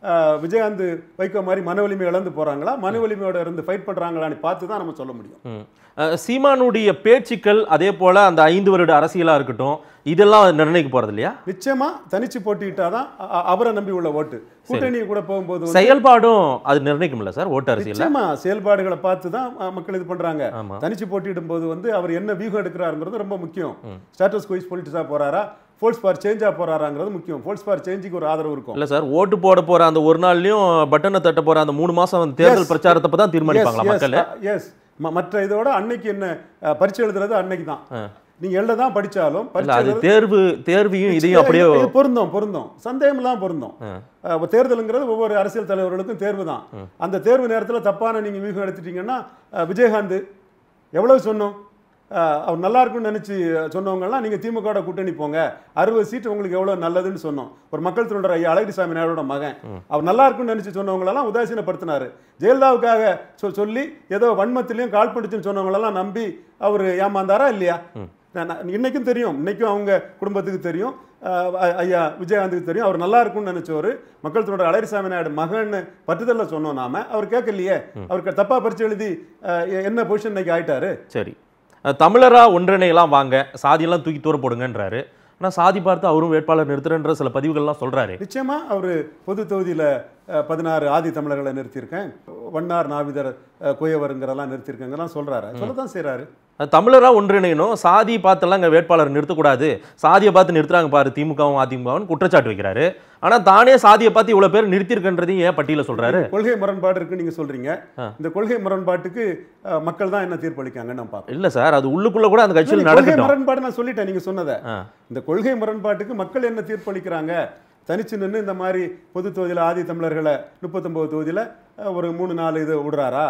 விஜயகாந்த் வைகோ மாதிரி மன வலிமை இழந்து போறாங்களா, மன வலிமையோட இருந்து ஃபைட் பண்றாங்களான்னு பார்த்து தான் நம்ம சொல்ல முடியும். சீமானுடைய பேச்சுக்கள் அதே போல அந்த ஐந்து வருட அரசியலா இருக்கட்டும் இதெல்லாம் நிர்ணயிக்க போறது இல்லையா? நிச்சயமா தனிச்சு போட்டிட்டாதான் அவரை நம்பி உள்ள ஓட்டு. கூட்டணி கூட போகும்போது செயல்பாடும் அது நிர்ணயிக்கும்ல சார் ஓட்டு அரசியல். நிச்சயமா செயல்பாடுகளை பார்த்து தான் மக்கள் இது பண்றாங்க. தனிச்சு போட்டியிடும் போது வந்து அவர் என்ன வியூகம் எடுக்கிறாருங்கிறது ரொம்ப முக்கியம். ஸ்டேட்டஸ் குயிஸ் பொலிட்டிக்ஸா போறாரா, ஃபோல்ஸ் ஃபார் சேஞ்சா போறாராங்கிறது முக்கியம். ஃபோல்ஸ் ஃபார் சேஞ்சுக்கு ஒரு ஆதரவு இருக்கும். இல்ல சார், ஓட்டு போட போற அந்த ஒரு நாள்லயும் பட்டனை தட்ட போற அந்த மூணு மாசம் தேர்தல் பிரச்சாரத்தை தான் தீர்மானிப்பாங்களா மக்கள்? எஸ், மற்ற இதோட அன்னைக்கு என்ன பரீட்சை எழுதுறது அன்னைக்கு தான். நீங்க எழுத தான் படிச்சாலும் தேர்வு தேர்வையும் இதையும் அப்படியே பொருந்தும் பொருந்தும் சந்தேகம் எல்லாம் பொருந்தும். தேர்தலுங்கிறது ஒவ்வொரு அரசியல் தலைவர்களுக்கும் தேர்வு தான். அந்த தேர்வு நேரத்தில் தப்பான நீங்க வியூகம் எடுத்துட்டீங்கன்னா, விஜயகாந்த் எவ்வளவு சொன்னோம், அவர் நல்லா இருக்கும்னு நினைச்சு சொன்னவங்கலாம் நீங்க திமுக கூட்டணி போங்க, அறுபது சீட்டு உங்களுக்கு எவ்வளவு நல்லதுன்னு சொன்னோம். ஒரு மக்கள் தொண்டர் ஐயா அழகிரிசாமி நாயுடோட மகன் அவர் நல்லா இருக்கும்னு நினைச்சு சொன்னவங்களெல்லாம் உதாசீனப்படுத்தினாரு. ஜெயலலிதாவுக்காக சொல்லி ஏதோ வன்மத்திலையும் கால் பண்ணிச்சுன்னு சொன்னவங்களெல்லாம் நம்பி அவர் ஏமாந்தாரா இல்லையா? இன்னைக்கும் தெரியும், இன்னைக்கும் அவங்க குடும்பத்துக்கு தெரியும், ஐயா விஜயகாந்துக்கு தெரியும். அவர் நல்லா இருக்கும்னு நினைச்சவர் மக்கள் தொண்டர் அழகிரிசாமி நாயுடு மகன் பற்றுதல்ல சொன்னோம் நாம. அவர் கேட்கலையே, அவருக்கு தப்பா பரிச்சு எழுதி என்ன பொசிஷன் இன்னைக்கு ஆயிட்டாரு. சரி, தமிழரா ஒன்றிணையெல்லாம் வாங்க, சாதியெல்லாம் தூக்கி தூர போடுங்கன்றாரு. ஆனால் சாதி பார்த்து அவரும் வேட்பாளர் நிறுத்துறன்ற சில பதிவுகள்லாம் சொல்றாரு. நிச்சயமா அவர் பொது தொகுதியில் பதினாறு ஆதி தமிழர்களை நிறுத்தியிருக்கேன், வண்ணார் நாவிதர் குயவருங்கிறதெல்லாம் நிறுத்தியிருக்கேங்கலாம் சொல்றாரு. சொல்லத்தான் செய்யறாரு. தமிழரா ஒன்றிணையணும், சாதி பார்த்தெல்லாம் இங்கே வேட்பாளர் நிறுத்தக்கூடாது, சாதியை பார்த்து நிறுத்துறாங்க பாரு திமுகவும் அதிமுகவும் குற்றச்சாட்டு வைக்கிறாரு. ஆனால் தானே சாதியை பார்த்து இவ்வளோ பேர் நிறுத்திருக்கின்றதையும் ஏன் பட்டியல சொல்றாரு? கொள்கை முரண்பாடு இருக்கு நீங்க சொல்றீங்க. இந்த கொள்கை முரண்பாட்டுக்கு மக்கள் தான் என்ன தீர்ப்பளிக்காங்க நம்ம பார்ப்போம். இல்ல சார், அது உள்ளுக்குள்ள கூட அந்த கட்சியில் நடக்குது. முரண்பாடு நான் சொல்லிட்டேன், நீங்க சொன்னதை. இந்த கொள்கை முரண்பாட்டுக்கு மக்கள் என்ன தீர்ப்பளிக்கிறாங்க? தனிச்சு நின்று இந்த மாதிரி பொது தொகுதியில் ஆதி தமிழர்களை முப்பத்தொன்பது தொகுதியில் ஒரு மூணு நாலு இது விடுறாரா,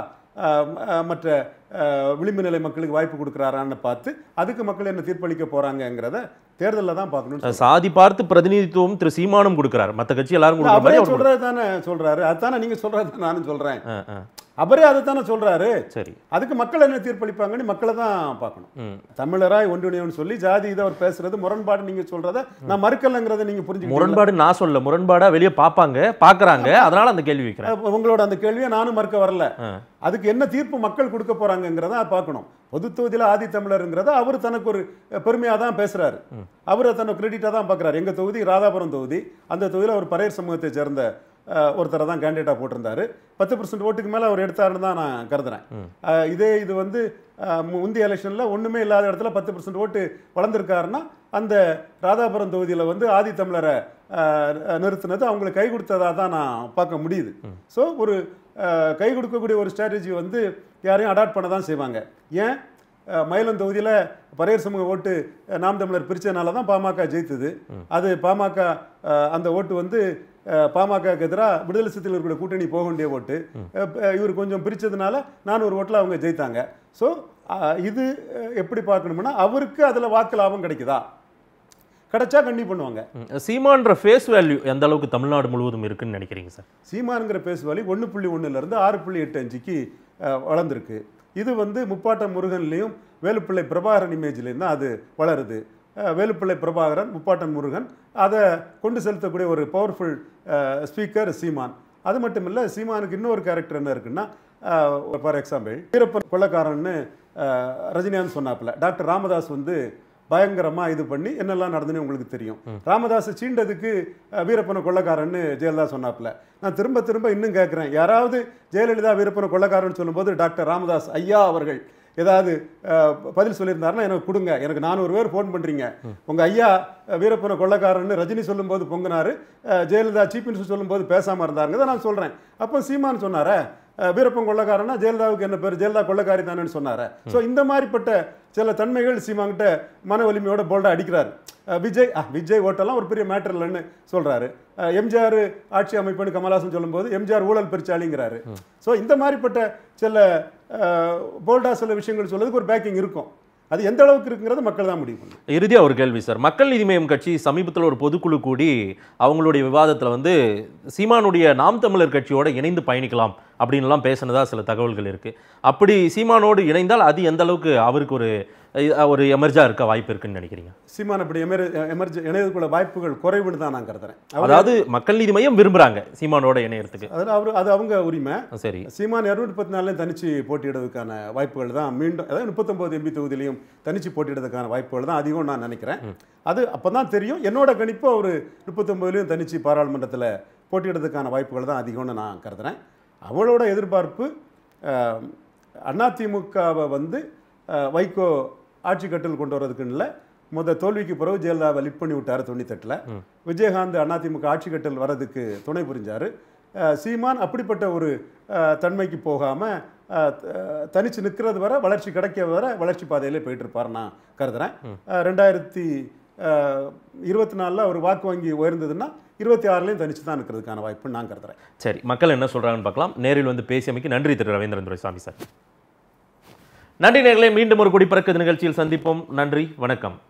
மற்ற விளிம்பு நிலை மக்களுக்கு வாய்ப்பு கொடுக்குறாரான்னு பார்த்து அதுக்கு மக்கள் என்ன தீர்ப்பளிக்க போறாங்கிறத தேர்தலில் தான் பார்க்கணும். சாதி பார்த்து பிரதிநிதித்துவம் திரு சீமானும் கொடுக்குறாரு, மற்ற கட்சி எல்லாரும் சொல்றது தானே சொல்றாரு. அதுதானே நீங்க சொல்றது நானும் சொல்றேன். அவரே அதை தானே சொல்றாரு. சரி, அதுக்கு மக்கள் என்ன தீர்ப்பளிப்பாங்கன்னு மக்களை தான் பார்க்கணும். தமிழராய் ஒன்றிணையம்னு சொல்லி ஜாதி இதை அவர் பேசுறது முரண்பாடு நீங்க சொல்றத நான் மறுக்கலங்கிறத நீங்க புரிஞ்சு. முரண்பாடு நான் சொல்ல, முரண்பாடா வெளியே பார்ப்பாங்க பாக்குறாங்க, அதனால அந்த கேள்வி வைக்கிறேன். உங்களோட அந்த கேள்வியை நானும் மறுக்க வரல. அதுக்கு என்ன தீர்ப்பு மக்கள் கொடுக்க போறாங்கிறத பார்க்கணும். பொது தொகுதியில் ஆதி தமிழருங்கிறத அவர் தனக்கு ஒரு பெருமையாக தான் பேசுறாரு. அவரை தனக்கு கிரெடிட்டா தான் பார்க்குறாரு. எங்க தொகுதி ராதாபுரம் தொகுதி, அந்த தொகுதியில் அவர் பறையர் சமூகத்தை சேர்ந்த ஒருத்தரை தான் கேண்டிடேட்டாக போட்டிருந்தாரு. பத்து பர்சன்ட் ஓட்டுக்கு மேலே அவர் எடுத்தாருன்னு தான் நான் கருதுறேன். இதே இது வந்து முந்தைய எலெக்ஷனில் ஒன்றுமே இல்லாத இடத்துல பத்து பர்சன்ட் ஓட்டு வளர்ந்துருக்காருன்னா அந்த ராதாபுரம் தொகுதியில் வந்து ஆதி தமிழரை நிறுத்தினது அவங்களுக்கு கை கொடுத்ததாக தான் நான் பார்க்க முடியுது. ஸோ ஒரு கை கொடுக்கக்கூடிய ஒரு ஸ்ட்ராட்டஜி வந்து யாரையும் அடாப்ட் பண்ண தான் செய்வாங்க. ஏன் மயிலம் தொகுதியில் பறையர் சமூக ஓட்டு நாம் தமிழர் பிரித்ததுனால தான் பாமக ஜெயித்தது. அது பாமக அந்த ஓட்டு வந்து பாமகக்கு எதிராக விடுதலை சிறுத்தைகளுடைய கூட்டணி போக வேண்டிய ஓட்டு, இவர் கொஞ்சம் பிரித்ததுனால நானூறு ஓட்டில் அவங்க ஜெயித்தாங்க. ஸோ இது எப்படி பார்க்கணும்னா அவருக்கு அதில் வாக்கு லாபம் கிடைக்குதா, கிடைச்சா கண்டிப்பாக பண்ணுவாங்க. சீமான்ற ஃபேஸ் வேல்யூ எந்த அளவுக்கு தமிழ்நாடு முழுவதும் இருக்குன்னு நினைக்கிறீங்க சார்? சீமானுங்கிற ஃபேஸ் வேல்யூ ஒன்று புள்ளி ஒன்றுலேருந்து ஆறு புள்ளி எட்டு அஞ்சுக்கு வளர்ந்துருக்கு. இது வந்து முப்பாட்டம் முருகன்லேயும் வேலுப்பிள்ளை பிரபாகரன் இமேஜ்லேயும் தான் அது வளருது. வேலுப்பிள்ளை பிரபாகரன், முப்பாட்டன் முருகன், அதை கொண்டு செலுத்தக்கூடிய ஒரு பவர்ஃபுல் ஸ்பீக்கர் சீமான். அது மட்டும் இல்லை, சீமானுக்கு இன்னொரு கேரக்டர் என்ன இருக்குன்னா, ஃபார் எக்ஸாம்பிள் வீரப்பன் கொள்ளக்காரன்னு ரஜினிகாந்த் சொன்னாப்புல, டாக்டர் ராமதாஸ் வந்து பயங்கரமாக இது பண்ணி என்னெல்லாம் நடந்துன்னு உங்களுக்கு தெரியும். ராமதாஸை சீண்டதுக்கு வீரப்பனை கொள்ளக்காரன்னு ஜெயலலிதா சொன்னாப்புல. நான் திரும்ப திரும்ப இன்னும் கேட்குறேன், யாராவது ஜெயலலிதா வீரப்பனை கொள்ளக்காரன்னு சொல்லும்போது டாக்டர் ராமதாஸ் ஐயா அவர்கள் ஏதாவது பதில் சொல்லியிருந்தாருன்னா எனக்கு கொடுங்க. எனக்கு நானூறு பேர் ஃபோன் பண்ணுறீங்க, உங்கள் ஐயா வீரப்பனை கொள்ளக்காரன்னு ரஜினி சொல்லும்போது பொங்கினாரு, ஜெயலலிதா சீஃப் மினிஸ்டர் சொல்லும்போது பேசாமல் இருந்தாருங்க தான் நான் சொல்கிறேன். அப்போ சீமான் சொன்னாரே வீரப்பன் கொள்ளக்காரன்னா ஜெயலலிதாவுக்கு என்ன பேர், ஜெயலலிதா கொள்ளக்காரி தானேன்னு சொன்னார். ஸோ இந்த மாதிரிப்பட்ட சில தன்மைகள் சீமான்கிட்ட மன வலிமையோட போல்டாக அடிக்கிறார். விஜய் விஜய் ஓட்டெல்லாம் ஒரு பெரிய மேட்டர் இல்லைன்னு சொல்கிறாரு. எம்ஜிஆர் ஆட்சி அமைப்புன்னு கமல்ஹாசன் சொல்லும்போது எம்ஜிஆர் ஊழல் பெருச்சாலிங்கிறாரு. ஸோ இந்த மாதிரிப்பட்ட சில போல்டாக சில விஷயங்கள் சொல்றதுக்கு ஒரு பேக்கிங் இருக்கும். அது எந்த அளவுக்கு இருக்குங்கிறத மக்கள் தான் முடிவு பண்ணும். இறுதியாக ஒரு கேள்வி சார், மக்கள் நீதி மய்யம் கட்சி சமீபத்தில் ஒரு பொதுக்குழு கூடி அவங்களுடைய விவாதத்தில் வந்து சீமானுடைய நாம் தமிழர் கட்சியோட இணைந்து பயணிக்கலாம் அப்படின்லாம் பேசினதா சில தகவல்கள் இருக்குது. அப்படி சீமானோடு இணைந்தால் அது எந்த அளவுக்கு அவருக்கு ஒரு ஒரு எமர்ஜாக இருக்க வாய்ப்பு இருக்குன்னு நினைக்கிறீங்க? சீமான் அப்படி எமர் எமர்ஜி இணையதுக்குள்ள வாய்ப்புகள் குறைவுன்னு தான் நான் கருதுறேன். அதாவது மக்கள் நீதி மையம் விரும்புகிறாங்க சீமானோட இணையறதுக்கு. அதில் அவர் அது அவங்க உரிமை. சரி, சீமான் இரநூத்தி முப்பத்தி நாலுலையும் தனிச்சு போட்டியிடுவதற்கான வாய்ப்புகள் தான் மீண்டும், அதாவது முப்பத்தொம்பது எம்பி தொகுதியிலையும் தனிச்சு போட்டியிடுறதுக்கான வாய்ப்புகள் தான் அதிகம் நான் நினைக்கிறேன். அது அப்போ தான் தெரியும். என்னோட கணிப்பு அவர் முப்பத்தொம்பதுலையும் தனிச்சு பாராளுமன்றத்தில் போட்டியிடுறதுக்கான வாய்ப்புகள் தான் அதிகம்னு நான் கருதுறேன். அவளோட எதிர்பார்ப்பு அதிமுகவை வந்து வைகோ ஆட்சி கட்டில் கொண்டு வரதுக்குன்னு இல்லை. முதல் தோல்விக்கு பிறகு ஜெயலலிதாவை லிட் பண்ணி விட்டார் தொண்ணூத்தெட்டில். விஜயகாந்த் அதிமுக ஆட்சி கட்டில் வர்றதுக்கு துணை புரிஞ்சார். சீமான் அப்படிப்பட்ட ஒரு தன்மைக்கு போகாமல் தனிச்சு நிற்கிறது வர, வளர்ச்சி கிடைக்க வர வளர்ச்சி பாதையிலே போயிட்டு இருப்பார் நான் கருதுறேன். ரெண்டாயிரத்தி இருபத்தி நாலில் ஒரு வாக்கு வங்கி உயர்ந்ததுன்னா இருபத்தி ஆறுலையும் தனிச்சு தான் இருக்கிறதுக்கான வாய்ப்புன்னு நான் கருதுறேன். சரி, மக்கள் என்ன சொல்கிறாங்கன்னு பார்க்கலாம். நேரில் வந்து பேசியமைக்கு நன்றி திரு ரவீந்திரன் துரைசாமி சார். நன்றி நேயர்களே, மீண்டும் ஒரு குடிப்பறக்க நிகழ்ச்சியில் சந்திப்போம். நன்றி, வணக்கம்.